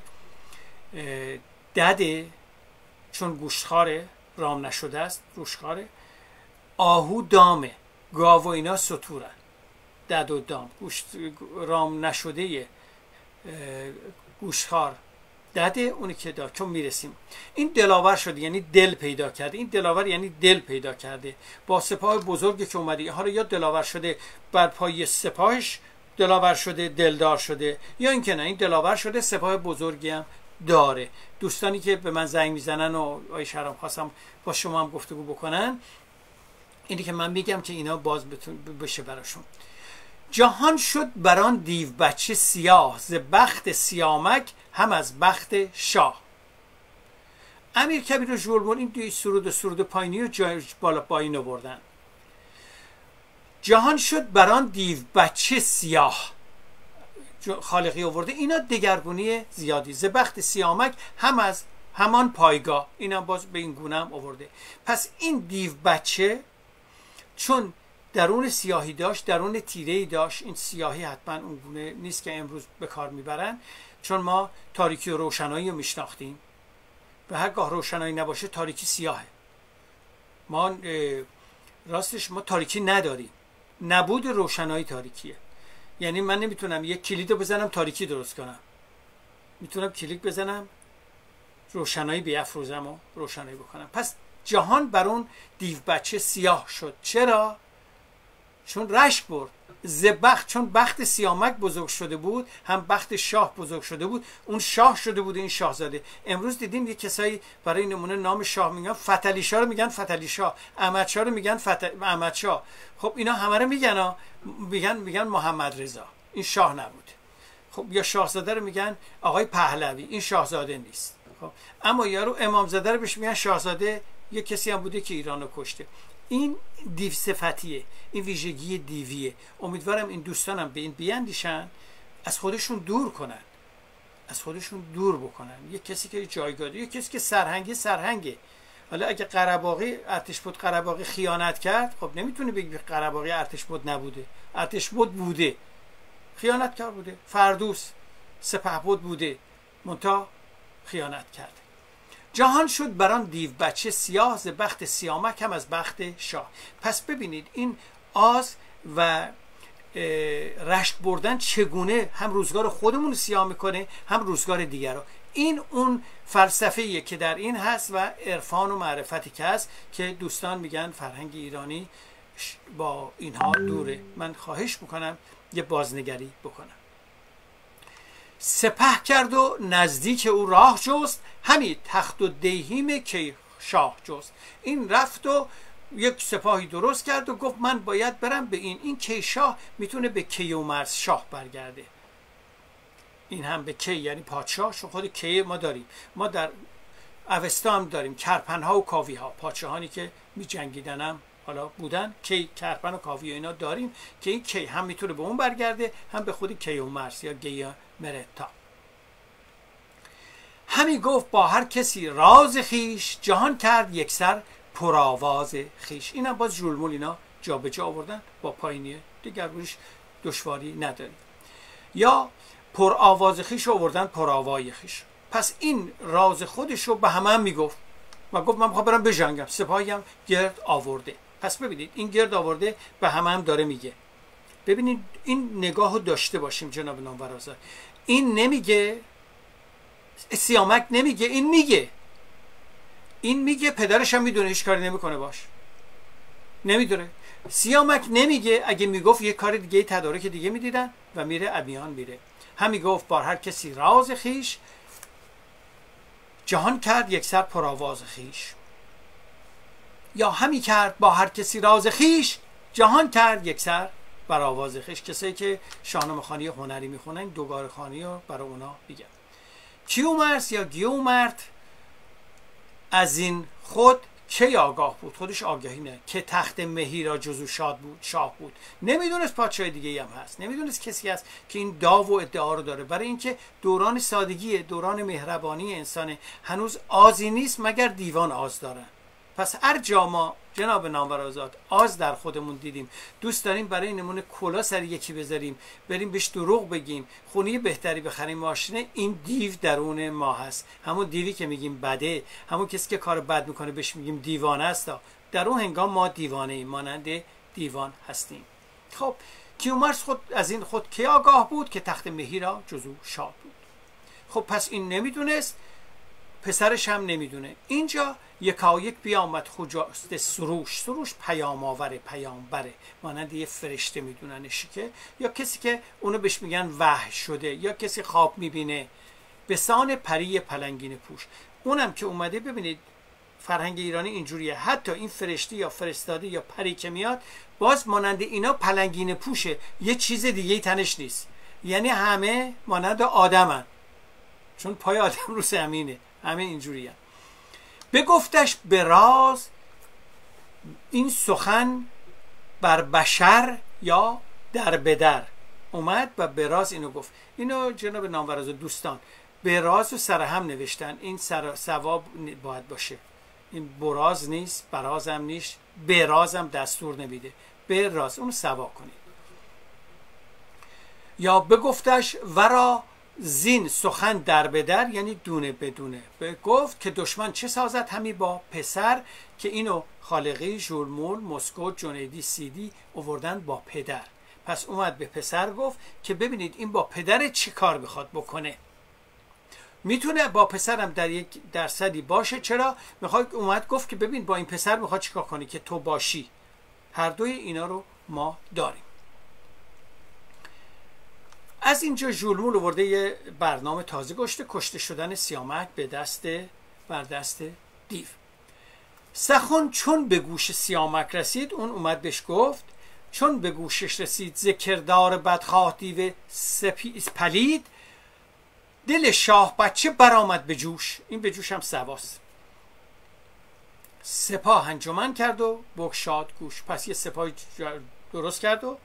دده، چون گوشتخواره، رام نشده است، گوشتخواره. آهو دامه، گاو و اینا ستورن، دد و دام. رام نشده گوشتخوار دده، اونی که دار. چون میرسیم این دلاور شده یعنی دل پیدا کرده. این دلاور یعنی دل پیدا کرده با سپاه بزرگی که اومده. حالا یا دلاور شده بر پای سپاهش دلاور شده، دلدار شده، یا اینکه نه، این دلاور شده سپاه بزرگی هم داره. دوستانی که به من زنگ میزنن و آی شهرام خواستم با شما هم گفتگو بکنن، اینی که من میگم که اینا باز بشه براشون. جهان شد بران دیو بچه سیاه، ز بخت سیامک هم از بخت شاه. امیر کبیر و ژولمون این دوی سرود پایینی و جای بالا پایین آوردن. جهان شد بران دیو بچه سیاه، خالقی آورده. اینا دگرگونی زیادی. ز بخت سیامک هم از همان پایگاه، اینا باز به این گونه هم آورده. پس این دیو بچه چون درون سیاهی داشت، درون تیره‌ای داشت، این سیاهی حتما اون گونه نیست که امروز به کار میبرن، چون ما تاریکی و روشنایی رو میشناختیم و هرگاه روشنایی نباشه تاریکی سیاهه. ما راستش ما تاریکی نداریم، نبود روشنایی تاریکیه. یعنی من نمیتونم یک کلید رو بزنم تاریکی درست کنم، میتونم کلید بزنم روشنایی بیافروزم و روشنایی بکنم. پس جهان بر اون دیو بچه سیاه شد. چرا؟ چون رشک برد. بخت، چون بخت سیامک بزرگ شده بود، هم بخت شاه بزرگ شده بود، اون شاه شده بود این شاهزاده. امروز دیدیم یه کسایی برای نمونه نام شاه میگن، فتحعلی شاه رو میگن فتحعلی شاه، احمد شاه رو میگن احمد شاه. خب اینا همه رو میگن محمد رضا، این شاه نبود. خب یا شاهزاده رو میگن آقای پهلوی، این شاهزاده نیست. خب اما یارو امامزاده رو بهش میگن شاهزاده، یه کسی هم بوده که ایرانو کشته. این دیو صفتیه، این ویژگی دیویه. امیدوارم این دوستانم به این بیاندیشن، از خودشون دور کنن، از خودشون دور بکنن. یه کسی که جایگاهی، یه کسی که سرهنگه. حالا اگه قره‌باقی ارتشبد قره‌باقی خیانت کرد، خب نمیتونی بگی قره‌باقی ارتشبد نبوده، ارتشبد بوده، خیانتکار بوده. فردوس سپهبد بوده، منتها خیانت کرد. جهان شد بران دیو بچه سیاه، ز بخت سیامک هم از بخت شاه. پس ببینید این آز و رشک بردن چگونه هم روزگار خودمون رو سیاه میکنه، هم روزگار دیگر رو. این اون فلسفه‌ایه که در این هست و عرفان و معرفتی که هست که دوستان میگن فرهنگ ایرانی با اینها دوره. من خواهش میکنم یه بازنگری بکنم. سپه کرد و نزدیک او راه جست، همی تخت و دیهیم که شاه جست. این رفت و یک سپاهی درست کرد و گفت من باید برم به این کیشاه میتونه به کیومرث شاه برگرده. این هم به کی یعنی پادشاه، چون خود کی ما داریم، ما در اوستا هم داریم کرپنها و کاویها، پادشاهانی که می جنگیدن هم حالا بودن، کی کرپن و کاوی و اینا داریم که این کی هم میتونه به اون برگرده، هم به خود کیومرث یا گیامرتا. همی گفت با هر کسی راز خیش، جهان کرد یک سر پرآواز خیش. اینا باز ژولمول اینا جا به جا آوردن با پایینیه، دیگر روش دشواری نداریم. یا پرآواز خیش آوردن پرآوای خیش. پس این راز خودش رو به همه میگفت و گفت من میخوام برم بجنگم. سپاهی هم گرد آورده. پس ببینید این گرد آورده به همه هم داره میگه. ببینید این نگاه رو داشته باشیم جناب نامورآزاد. این نمیگه سیامک، نمیگه، این میگه پدرش هم میدونه هیچ کاری نمیکنه باش، نمیدونه. سیامک نمیگه، اگه میگفت یه کار دیگه تدارک دیگه میدیدن و میره ابیان میره. همی گفت بار هر کسی راز خیش، جهان کرد یک سر پرآواز خیش. یا همی کرد با هر کسی راز خیش، جهان کرد یک سر بر آواز خیش. کسایی که شاهنامه خوانی هنری میخونن دوگاره خوانی رو برای اونا بگم. کیومرث یا گیومرث از این خود کی آگاه بود؟ خودش آگاهی نه که تخت مهی را جزو شاه بود. نمیدونست پادشاه دیگه هم هست، نمیدونست کسی هست که این داو و ادعا رو داره. برای اینکه دوران سادگیه، دوران مهربانی انسانه، هنوز آزی نیست مگر دیوان آز دارن. پس هر جا ما جناب نامورآزاد آز در خودمون دیدیم، دوست داریم برای نمونه کلا سر یکی بذاریم، بریم بهش دروغ بگیم، خونه بهتری بخریم، ماشینه، این دیو درون ما هست. همون دیوی که میگیم بده، همون کسی که کار بد میکنه بهش میگیم دیوانه است. در اون هنگام ما دیوانه ایم، مانند دیوان هستیم. خب کیومرث خود از این خود کی آگاه بود که تخت مهی را جزو شاه بود. خب پس این نمیدونست، پسرش هم نمیدونه. اینجا یکایک بیامد خجسته سروش پیام آوره، پیامبره، مانند یه فرشته میدوننش که، یا کسی که اونو بهش میگن وحی شده، یا کسی خواب میبینه، به سان پری پلنگین پوش. اونم که اومده. ببینید فرهنگ ایرانی اینجوریه، حتی این فرشته یا فرستاده یا پری که میاد باز مانند اینا پلنگین پوشه، یه چیز دیگه تنش نیست. یعنی همه مانند آدمن، چون پای آدم رو زمینه، همه اینجوریه. بگفتش به راز این سخن بر بشر یا در بدر. اومد و به راز اینو گفت. اینو جناب ناموراز دوستان به راز و سر هم نوشتن، این ثواب باید باشه، این براز نیست، براز هم نیست، به راز هم دستور نمیده، به راز اونو سوا کنید. یا بگفتش ورا زین سخن در بدر، یعنی دونه بدونه. گفت که دشمن چه سازد همی با پسر، که اینو خالقی، ژولمول، مسکو، جنیدی، سیدی آوردن با پدر. پس اومد به پسر گفت که ببینید این با پدر چی کار میخواد بکنه. میتونه با پسرم در یک درصدی باشه. چرا؟ اومد گفت که ببین با این پسر میخواد چیکار کنی که تو باشی. هر دوی اینا رو ما داریم. از اینجا ژولمول آورده یه برنامه تازه گشته، کشته شدن سیامک بر دست دیو. سخن چون به گوش سیامک رسید، اون اومد بهش گفت چون به گوشش رسید ز کردار بدخواه دیو پلید، دل شاه بچه برآمد به جوش. این به جوش هم سواست. سپاه انجمن کرد و بگشاد گوش. پس یه سپاهی درست کرد و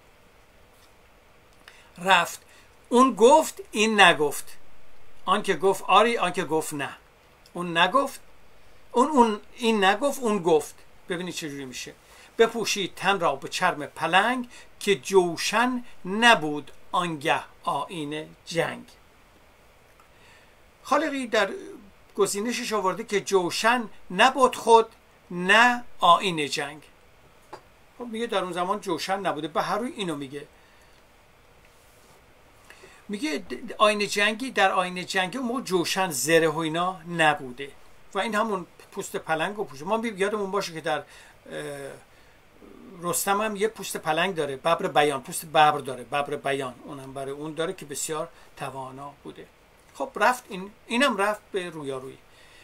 رفت. اون گفت این نگفت. آن که گفت آری، آن که گفت نه. اون نگفت، اون این نگفت، اون گفت. ببینید چجوری میشه. بپوشید تن را به چرم پلنگ، که جوشن نبود آنگه آیین جنگ. خالقی در گزینشش آورده که جوشن نبود خود نه آیین جنگ. خب میگه در اون زمان جوشن نبوده. به هر روی اینو میگه آیین جنگی، در آیین جنگی اون موقع جوشن زره و اینا نبوده و این همون پوست پلنگ و پوست. ما یادمون باشه که در رستم هم یه پوست پلنگ داره، ببر بیان، پوست ببر داره، ببر بیان اونم برای اون داره که بسیار توانا بوده. خب رفت اینم رفت به رویارویی.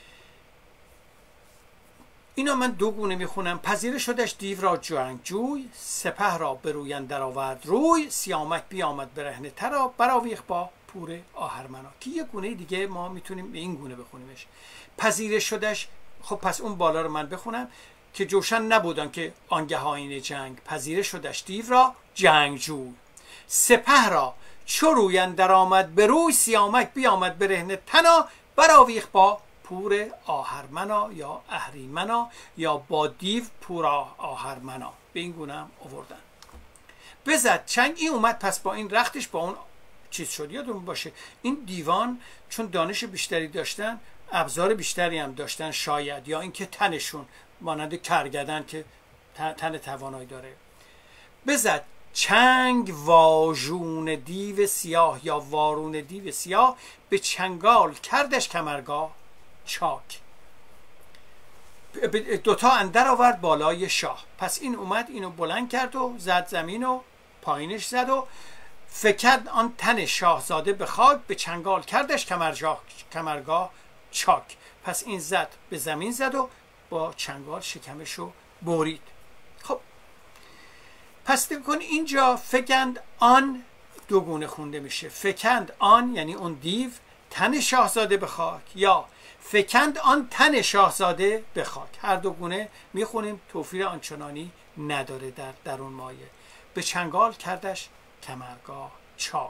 اینا من دو گونه میخونم. پذیره شدش دیو را جنگجوی، سپه را به روی اندر آورد روی، سیامک بیامد برهنه ترا، برآویخت با پور آهرمنا. که یه گونه دیگه ما میتونیم به این گونه بخونیمش. پذیره شدش. خب پس اون بالا رو من بخونم که جوشن نبودن که آنگه آیین جنگ. پذیره شدش دیو را جنگجوی، سپه را چو روی اندر آمد به روی، سیامک بیامد برهنه تنا، برآویخت با پور آهرمنا یا اهریمنا یا با دیو پور آهرمنا. به این گونه هم آوردن. بزد چنگ. این اومد پس با این رختش با اون چیز شد. یادمون باشه این دیوان چون دانش بیشتری داشتن، ابزار بیشتری هم داشتن شاید، یا اینکه تنشون مانند کرگدن که تن توانایی داره. بزد چنگ واژون دیو سیاه یا وارون دیو سیاه، به چنگال کردش کمرگاه چاک. دوتا اندر آورد بالای شاه. پس این اومد اینو بلند کرد و زد زمین و پایینش زد و فکرد آن تن شاهزاده به خاک، به چنگال کردش کمرگاه چاک. پس این زد به زمین زد و با چنگال شکمشو برید. خب پس دقیق کن اینجا فکند آن دو گونه خونده میشه. فکند آن یعنی اون دیو تن شاهزاده به خاک، یا فکند آن تن شاهزاده به خاک. هر دو گونه میخونیم. توفیر آنچنانی نداره در اون مایه. به چنگال کردش کمرگاه چاک.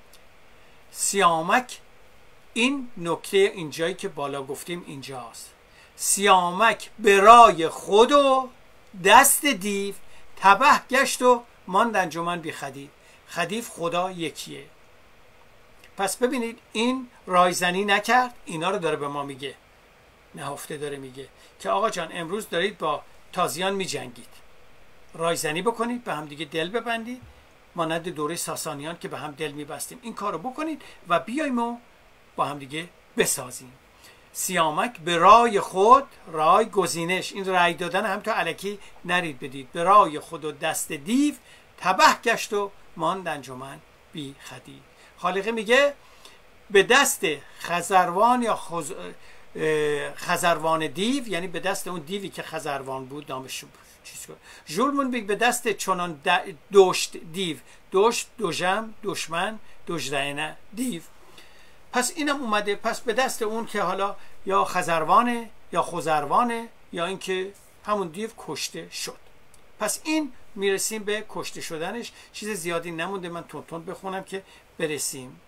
سیامک، این نکته اینجایی که بالا گفتیم اینجاست. سیامک به رای خود و دست دیو، تبه گشت و ماند انجمن بی خدیو. خدیو خدا یکیه. پس ببینید این رایزنی نکرد. اینا رو داره به ما میگه، نهفته داره میگه که آقا جان امروز دارید با تازیان میجنگید، رایزنی بکنید، به هم دیگه دل ببندید، مانند دوره ساسانیان که به هم دل میبستیم. این کارو بکنید و بیایم و با هم دیگه بسازیم. سیامک به رای خود، رای گزینش، این رای دادن هم تو الکی نرید بدید. به رای خود و دست دیو، تبه گشت و ماند انجمن بی خدیو. خالقی میگه به دست خزروان یا خزروان دیو، یعنی به دست اون دیوی که خزروان بود نامش چیز کنه. ژولمول میگه به دست چنان دوشت دیو، دوشت دوژم، دشمن، دوژرینه دیو. پس اینم اومده. پس به دست اون که حالا یا خزروان یا خزروانه یا اینکه همون دیو کشته شد. پس این میرسیم به کشته شدنش. چیز زیادی نمونده، من تون بخونم که برسیم.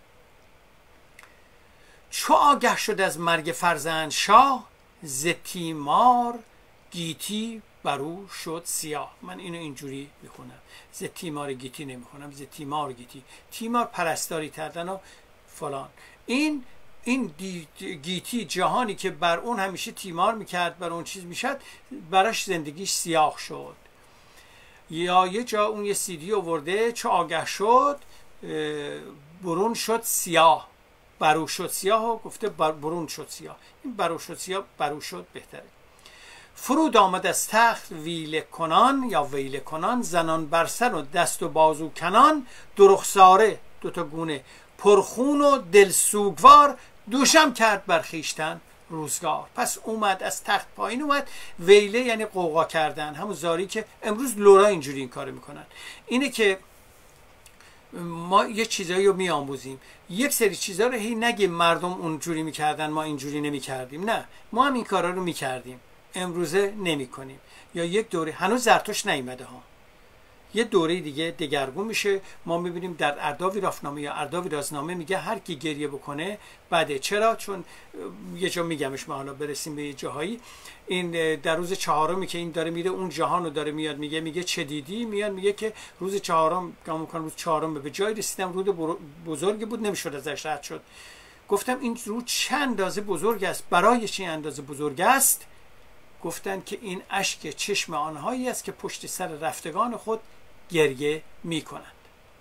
چو آگه شد از مرگ فرزند شاه، ز تیمار گیتی برو شد سیاه. من اینو اینجوری میخونم، ز تیمار گیتی نمیخونم، ز تیمار گیتی. تیمار پرستاری کردن و فلان. این گیتی، جهانی که بر اون همیشه تیمار میکرد، بر اون چیز میشد، براش زندگیش سیاه شد. یا یه جا اون یه سیدی آورده، چو آگه شد برون شد سیاه، برو شد سیاه و گفته برون شد سیاه. این برو شد سیاه، برو شد بهتره. فرود آمد از تخت ویله کنان یا ویله کنان، زنان بر سر و دست و بازو کنان، دو رخساره دوتا گونه پرخون و دل سوگوار، دوشم کرد بر خویشتن روزگار. پس اومد از تخت پایین اومد. ویله یعنی قوقا کردن، همون زاری که امروز لورا اینجوری این کارو میکنن. اینه که ما یه چیزایی رو میآموزیم، یک سری چیزا رو هی نگیم مردم اونجوری میکردن ما اینجوری نمیکردیم. نه، ما هم این کارا رو میکردیم، امروزه نمیکنیم. یا یک دوره، هنوز زرتشت نیومده ها، یه دوره دیگه دگرگون میشه. ما میبینیم در ارداوی رافنامه یا ارداوی رازنامه میگه هر کی گریه بکنه بده. چرا؟ چون یه جا میگمش، ما حالا برسیم به یه جاهایی. این در روز چهارمی که این داره میره اون جهان رو داره میاد، میگه چه دیدی؟ میاد میگه که روز چهارم، گمان میکنم روز چهارم به جای رسیدم، رود بزرگی بود، نمیشد ازش رد شد. گفتم این رود چه اندازه بزرگ است، برای چه اندازه بزرگ است؟ گفتن که این اشک چشم آنهایی است که پشت سر رفتگان خود گریه می کنند.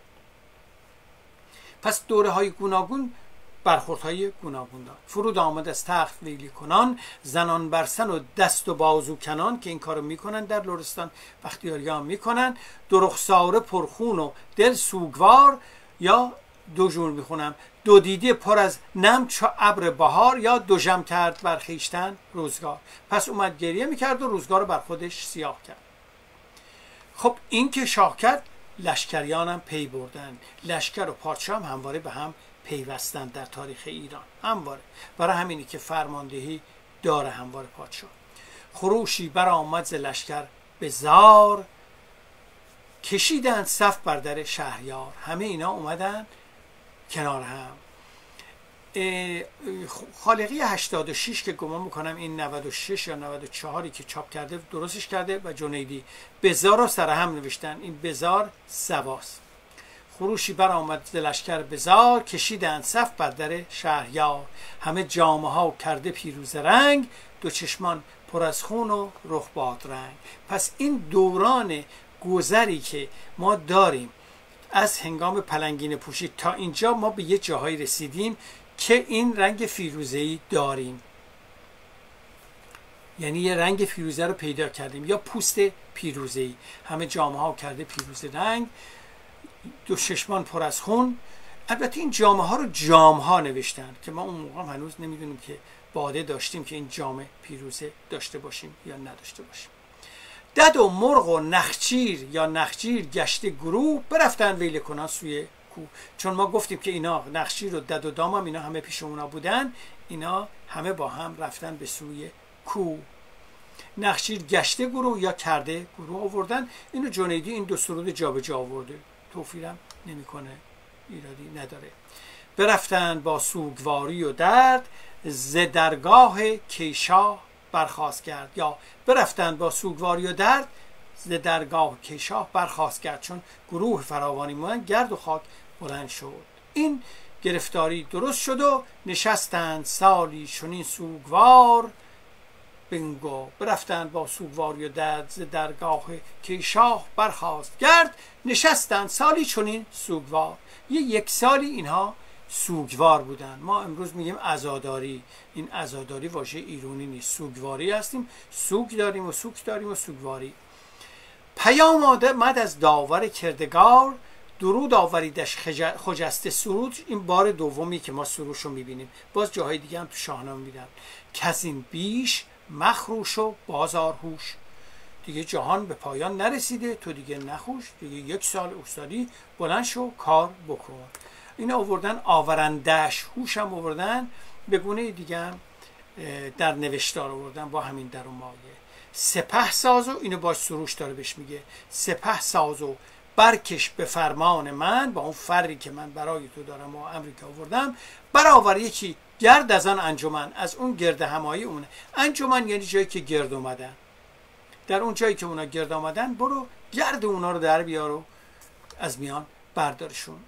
پس دوره های گوناگون، برخورد های گوناگون دار. فرود آمد از تخت ویلی کنان، زنان برسن و دست و بازو کنان، که این کارو میکنن در لرستان، بختیاریان میکنن. دو رخساره پرخون و دل سوگوار، یا دو جور میخونم، دو دیده پر از نم چو ابر بهار، یا دو جم کرد بر خویشتن روزگار. پس اومد گریه میکرد و روزگار رو بر خودش سیاه کرد. خب این که شاه کرد، لشکریان هم پی بردن. لشکر و پادشاه هم همواره به هم پیوستن در تاریخ ایران، همواره. برای همینی که فرماندهی داره همواره پادشاه. خروشی برآمد ز لشکر به زار، کشیدند صف بر در شهریار. همه اینا اومدن کنار هم. خالقی 86 که گمان میکنم این 96 یا 94ی که چاپ کرده درستش کرده، و جنیدی بزار رو سر هم نوشتن. این بزار سواست. خروشی برآمد ز لشکر بزار، کشیدند صف بر در شهریار. همه جامه ها کرده پیروز رنگ، دو چشمان پر از خون و رخ باد رنگ. پس این دوران گذری که ما داریم از هنگام پلنگین پوشی تا اینجا، ما به یه جاهایی رسیدیم که این رنگ فیروزه‌ای داریم. یعنی یه رنگ فیروزه رو پیدا کردیم، یا پوست پیروزه‌ای. همه جامه ها کرده پیروزه رنگ، دو چشمان پر از خون. البته این جامه ها رو جام ها نوشتن که ما اون موقع هنوز نمیدونیم که باده داشتیم که این جام پیروزه داشته باشیم یا نداشته باشیم. دد و مرغ و نخچیر یا نخجیر گشته گروه، برفتن ویله کنان سوی کو. چون ما گفتیم که اینا نخچیر و دد و دام هم اینا همه پیش اونا بودن، اینا همه با هم رفتن به سوی کو. نخچیر گشته گروه یا کرده گروه آوردن. اینو جنیدی این دو سرود جابجا آورده، توفیرم نمیکنه، ایرادی نداره. برفتن با سوگواری و درد، ز درگاه کیشاه برخاست کرد. یا برفتن با سوگواری و درد، ز درگاه کیشاه برخاست کرد. چون گروه فراوانی بودن، گرد و خاک بلند شد. این گرفتاری درست شد و نشستند سالی چنین سوگوار. بنگو برفتند با سوگواری و درد، ز درگاه کیشاه برخاست گرد. نشستند سالی چنین سوگوار. یک سالی اینها سوگوار بودن. ما امروز میگیم عزاداری. این عزاداری واژه ایرانی نیست، سوگواری هستیم. سوگ داریم و سوگ داریم و سوگواری. پیام آمد از داور کردگار، درود آوریدش خجسته سرود. این بار دومی که ما سروش رو میبینیم. باز جاهای دیگه هم تو شاهنامه میدن. کزین بیش مخروش و بازار هوش. دیگه جهان به پایان نرسیده، تو دیگه نخوش، دیگه 1 سال استادی، بلند شو کار بکن. این آوردن آورندش، هوش هم آوردن به گونه دیگه هم در نوشتار آوردن با همین در و مایه. سپه سازو، اینو باش سروش داره بهش میگه، سپه سازو برکش به فرمان من، با اون فری که من برای تو دارم و امریکا آوردم، برآور یکی گرد از آن انجمن، از اون گرد همایی اونه. انجمن یعنی جایی که گرد اومدن، در اون جایی که اونا گرد آمدن برو گرد اونا رو در بیار و از میان بردارشون.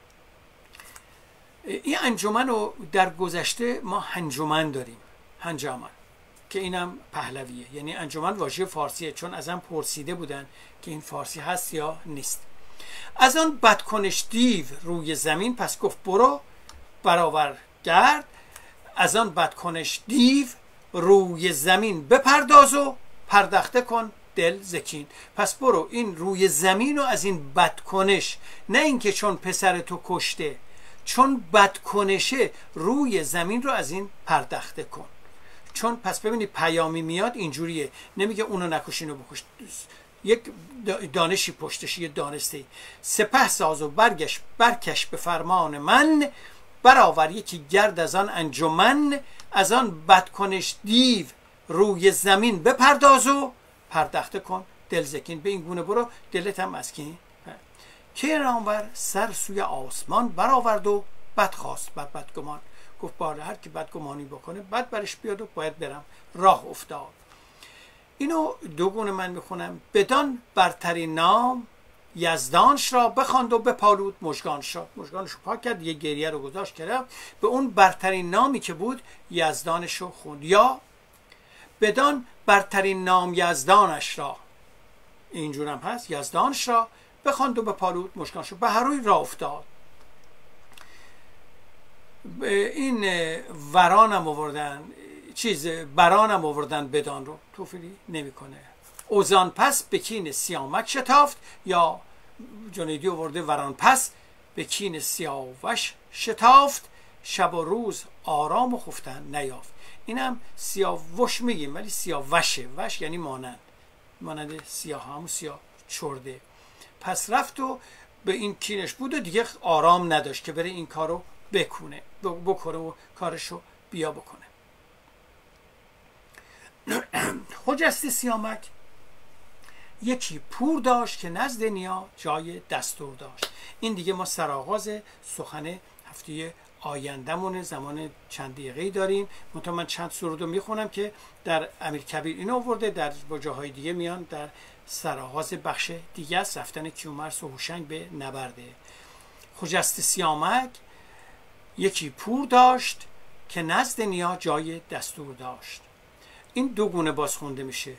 این انجمن رو در گذشته ما هنجمن داریم، هنجمن، که اینم پهلویه، یعنی انجمن واژه فارسیه، چون ازم پرسیده بودن که این فارسی هست یا نیست. از آن بدکنش دیو روی زمین، پس گفت برو برآور گرد، از آن بدکنش دیو روی زمین بپرداز و پرداخته کن دل زکین. پس برو این روی زمین و از این بدکنش، نه اینکه چون پسر تو کشته، چون بدکنشه روی زمین رو از این پرداخته کن. چون پس ببینید پیامی میاد اینجوریه، نمیگه اونو نکش اینو بکش، یک دانشی پشتش، یه دانسته. سپه ساز و برکش به فرمان من، برآور یکی گرد از آن انجمن، از آن بدکنش دیو روی زمین بپرداز و پرداخته کن دل زکین. به این گونه برو دلت هم مسکین. که رانور سر سوی آسمان برآورد و بد خواست بر بدگمان. گفت باره هر کی بدگمانی بکنه بد برش بیاد و باید برم. راه افتاد. اینو دو گونه من میخونم. بدان برترین نام یزدانش را بخواند و بپالود مژگانش را. مژگانش رو پاک کرد، یه گریه رو گذاشت کرد، به اون برترین نامی که بود یزدانش رو خوند. یا بدان برترین نام یزدانش را، اینجور هم هست، یزدانش را بخواند و بپالود مژگانش را. به هر روی راه افتاد. این ورانم آوردن، برانم آوردن بدان رو توفیلی نمیکنه. اوزان پس به کین سیامک شتافت، یا جنیدی آورده وران پس به کین سیاوش شتافت، شب و روز آرام و خفتن نیافت. اینم سیاوش میگیم ولی سیاوشه، وش یعنی مانند سیاه، همون سیاه چرده. پس رفت و به این کینش بود و دیگه آرام نداشت که بره این کارو بکنه و کارشو بیا بکنه. خجسته سیامک یکی پور داشت که نزد نیا جای دستور داشت. این دیگه ما سرآغاز سخن هفته آیندهمونه، زمان چند دقیقه‌ای داریم. من چند سرودو میخونم که در امیرکبیر اینو آورده، در جاهای دیگه میان در سرآغاز بخش دیگه است، رفتن کیومرث و هوشنگ به نبرده. خجسته سیامک یکی پور داشت که نزد نیا جای دستور داشت. این دو گونه باز خونده میشه.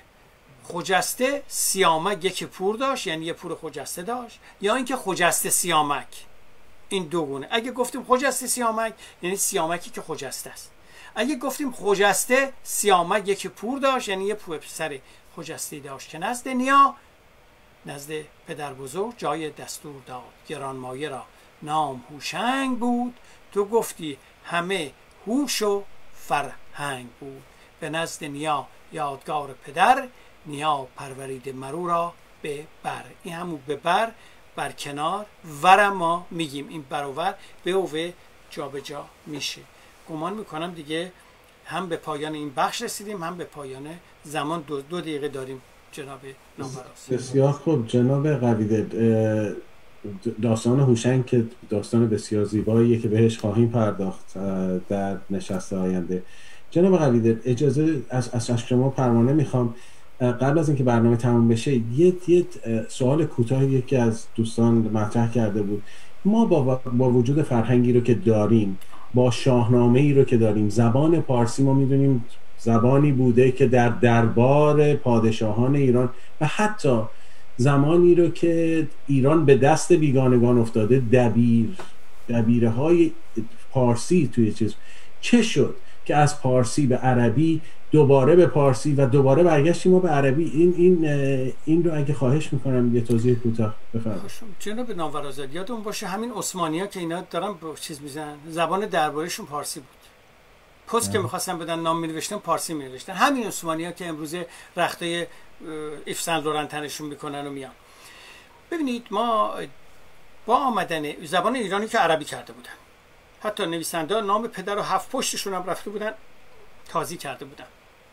خجسته سیامک یکی پور داشت، یعنی یه پور خجسته داشت، یا اینکه خجسته سیامک. این دو گونه. اگه گفتیم خجسته سیامک یعنی سیامکی که خجسته است. اگه گفتیم خجسته سیامک یکی پور داشت، یعنی یه پسر خجسته داشت که نزد نیا، نزد پدر بزرگ جای دستور داد. گرانمایه را نام هوشنگ بود، تو گفتی همه هوش و فرهنگ بود. به نزد نیا یادگار پدر، نیا پرورید مرو را به بر. این همون به بر کنار، ور ما میگیم این برابر به اوه جا به جا میشه. گمان میکنم دیگه هم به پایان این بخش رسیدیم، هم به پایان زمان. دو دقیقه داریم جناب ناموراس. بسیار خوب جناب قویده. داستان هوشنگ که داستان بسیار زیباییه که بهش خواهیم پرداخت در نشست آینده. جناب قویده اجازه از شما پروانه میخوام قبل از اینکه برنامه تموم بشه یه سوال کوتاه یکی از دوستان مطرح کرده بود. ما با وجود فرهنگی رو که داریم، با شاهنامه ای رو که داریم، زبان پارسی ما میدونیم زبانی بوده که در دربار پادشاهان ایران و حتی زمانی رو که ایران به دست بیگانگان افتاده دبیره های پارسی توی چه شد که از پارسی به عربی، دوباره به پارسی و دوباره برگشتیم ما به عربی. این رو اگه خواهش میکنم یه توضیح کوتاه بفرمایید. جناب نامورازاد یادتون باشه همین عثمانی‌ها که اینا دارن چیز میزنن، زبان دربارشون پارسی بود. پست که می‌خواستن بدن نام می‌نوشتن پارسی می‌نوشتن. همین عثمانی‌ها که امروز رختای ایف سن لورن تنشون میکنن و میان. ببینید ما با آمدن زبان ایرانی که عربی کرده بودن، حتی نویسنده نام پدر و هفت پشتشون هم رفته بودن تازی کرده بودن.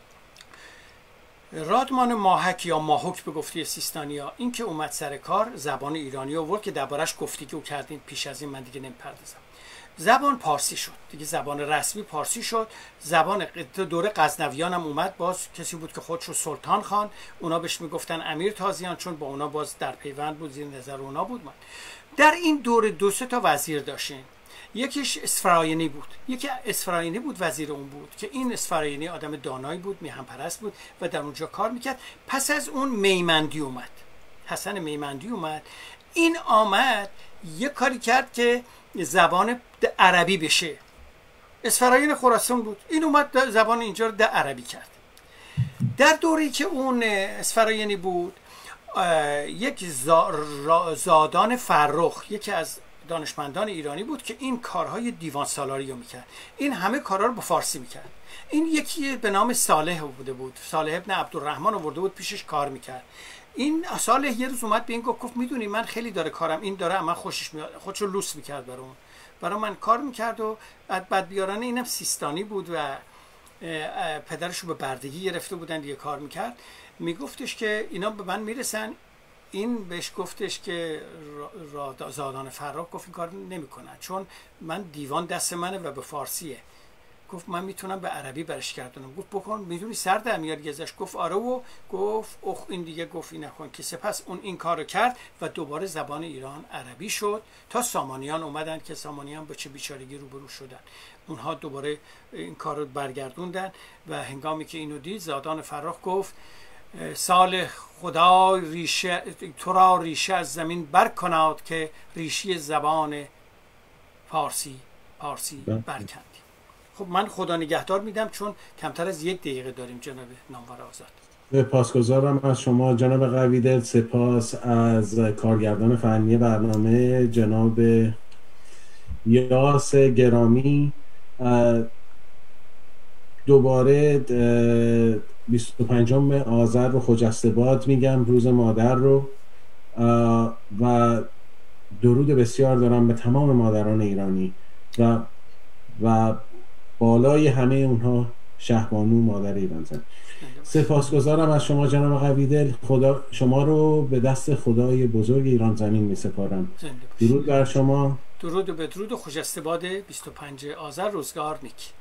رادمان ماهک یا ماهوک به گفته سیستانیا، این که اومد سر کار زبان ایرانی آورد که دربارش گفتگو کردیم پیش از این، من دیگه نمیپردازم. زبان پارسی شد دیگه، زبان رسمی پارسی شد. زبان دوره غزنویان هم اومد، باز کسی بود که خودشو سلطان خان، اونا بهش میگفتن امیر تازیان، چون با اونا باز در پیوند بود، زیر نظر اونا بود. من در این دوره 2-3 تا وزیر داشتیم. یکیش اسفراینی بود، یکی اسفراینی بود وزیر اون بود که این اسفراینی آدم دانایی بود، میهن پرست بود و در اونجا کار میکرد. پس از اون میمندی اومد، حسن میمندی اومد. این آمد یه کاری کرد که زبان عربی بشه. اسفراین خراسان بود، این اومد زبان اینجا رو عربی کرد. در دوری که اون اسفراینی بود، یک زادان فرخ، یکی از دانشمندان ایرانی بود که این کارهای دیوان سالاری رو میکرد. این همه کارها رو به فارسی میکرد. این یکی به نام صالح بوده بود، صالح ابن عبدالرحمن آورده بود پیشش کار میکرد. این صالح یه روز اومد به این گفت میدونی من خیلی داره کارم این داره، من خوشش میاد، خودشو لوس میکرد برای من کار میکرد و بعد بیارانه. اینم سیستانی بود و پدرشو به بردگی گرفته بودن دیگه، کار میکرد. میگفتش که اینا به من میرسن. این بهش گفتش که زادان فرخ گفت این کار نمیکنن چون من دیوان دست منه و به فارسیه. گفت من میتونم به عربی برش گردونم. گفت بکن، میدونی سر در میاد گزش. گفت آره. و گفت این دیگه گفت این نکن که. سپس اون این کارو کرد و دوباره زبان ایران عربی شد تا سامانیان اومدن که سامانیان به چه بیچارگی روبرو شدن. اونها دوباره این کارو برگردوندن و هنگامی که اینو دید زادان فرخ گفت سال خدا ریشه تو را ریشه از زمین برکناد که ریشی زبان فارسی برکندی. خب من خدا نگهدار میدم چون کمتر از 1 دقیقه داریم جناب نامور آزاد. سپاسگزارم از شما جناب قویدل. سپاس از کارگردان فنی برنامه جناب یاس گرامی. دوباره 25 آذر رو خجسته‌باد میگم، روز مادر رو، و درود بسیار دارم به تمام مادران ایرانی و بالای همه اونها شهبانو مادر ایران زن. سپاسگزارم از شما جناب قویدل. خدا شما رو به دست خدای بزرگ ایران زمین می سپارم. درود بر شما. درود و بدرود و خجسته‌باد 25 آذر. روزگار نیک.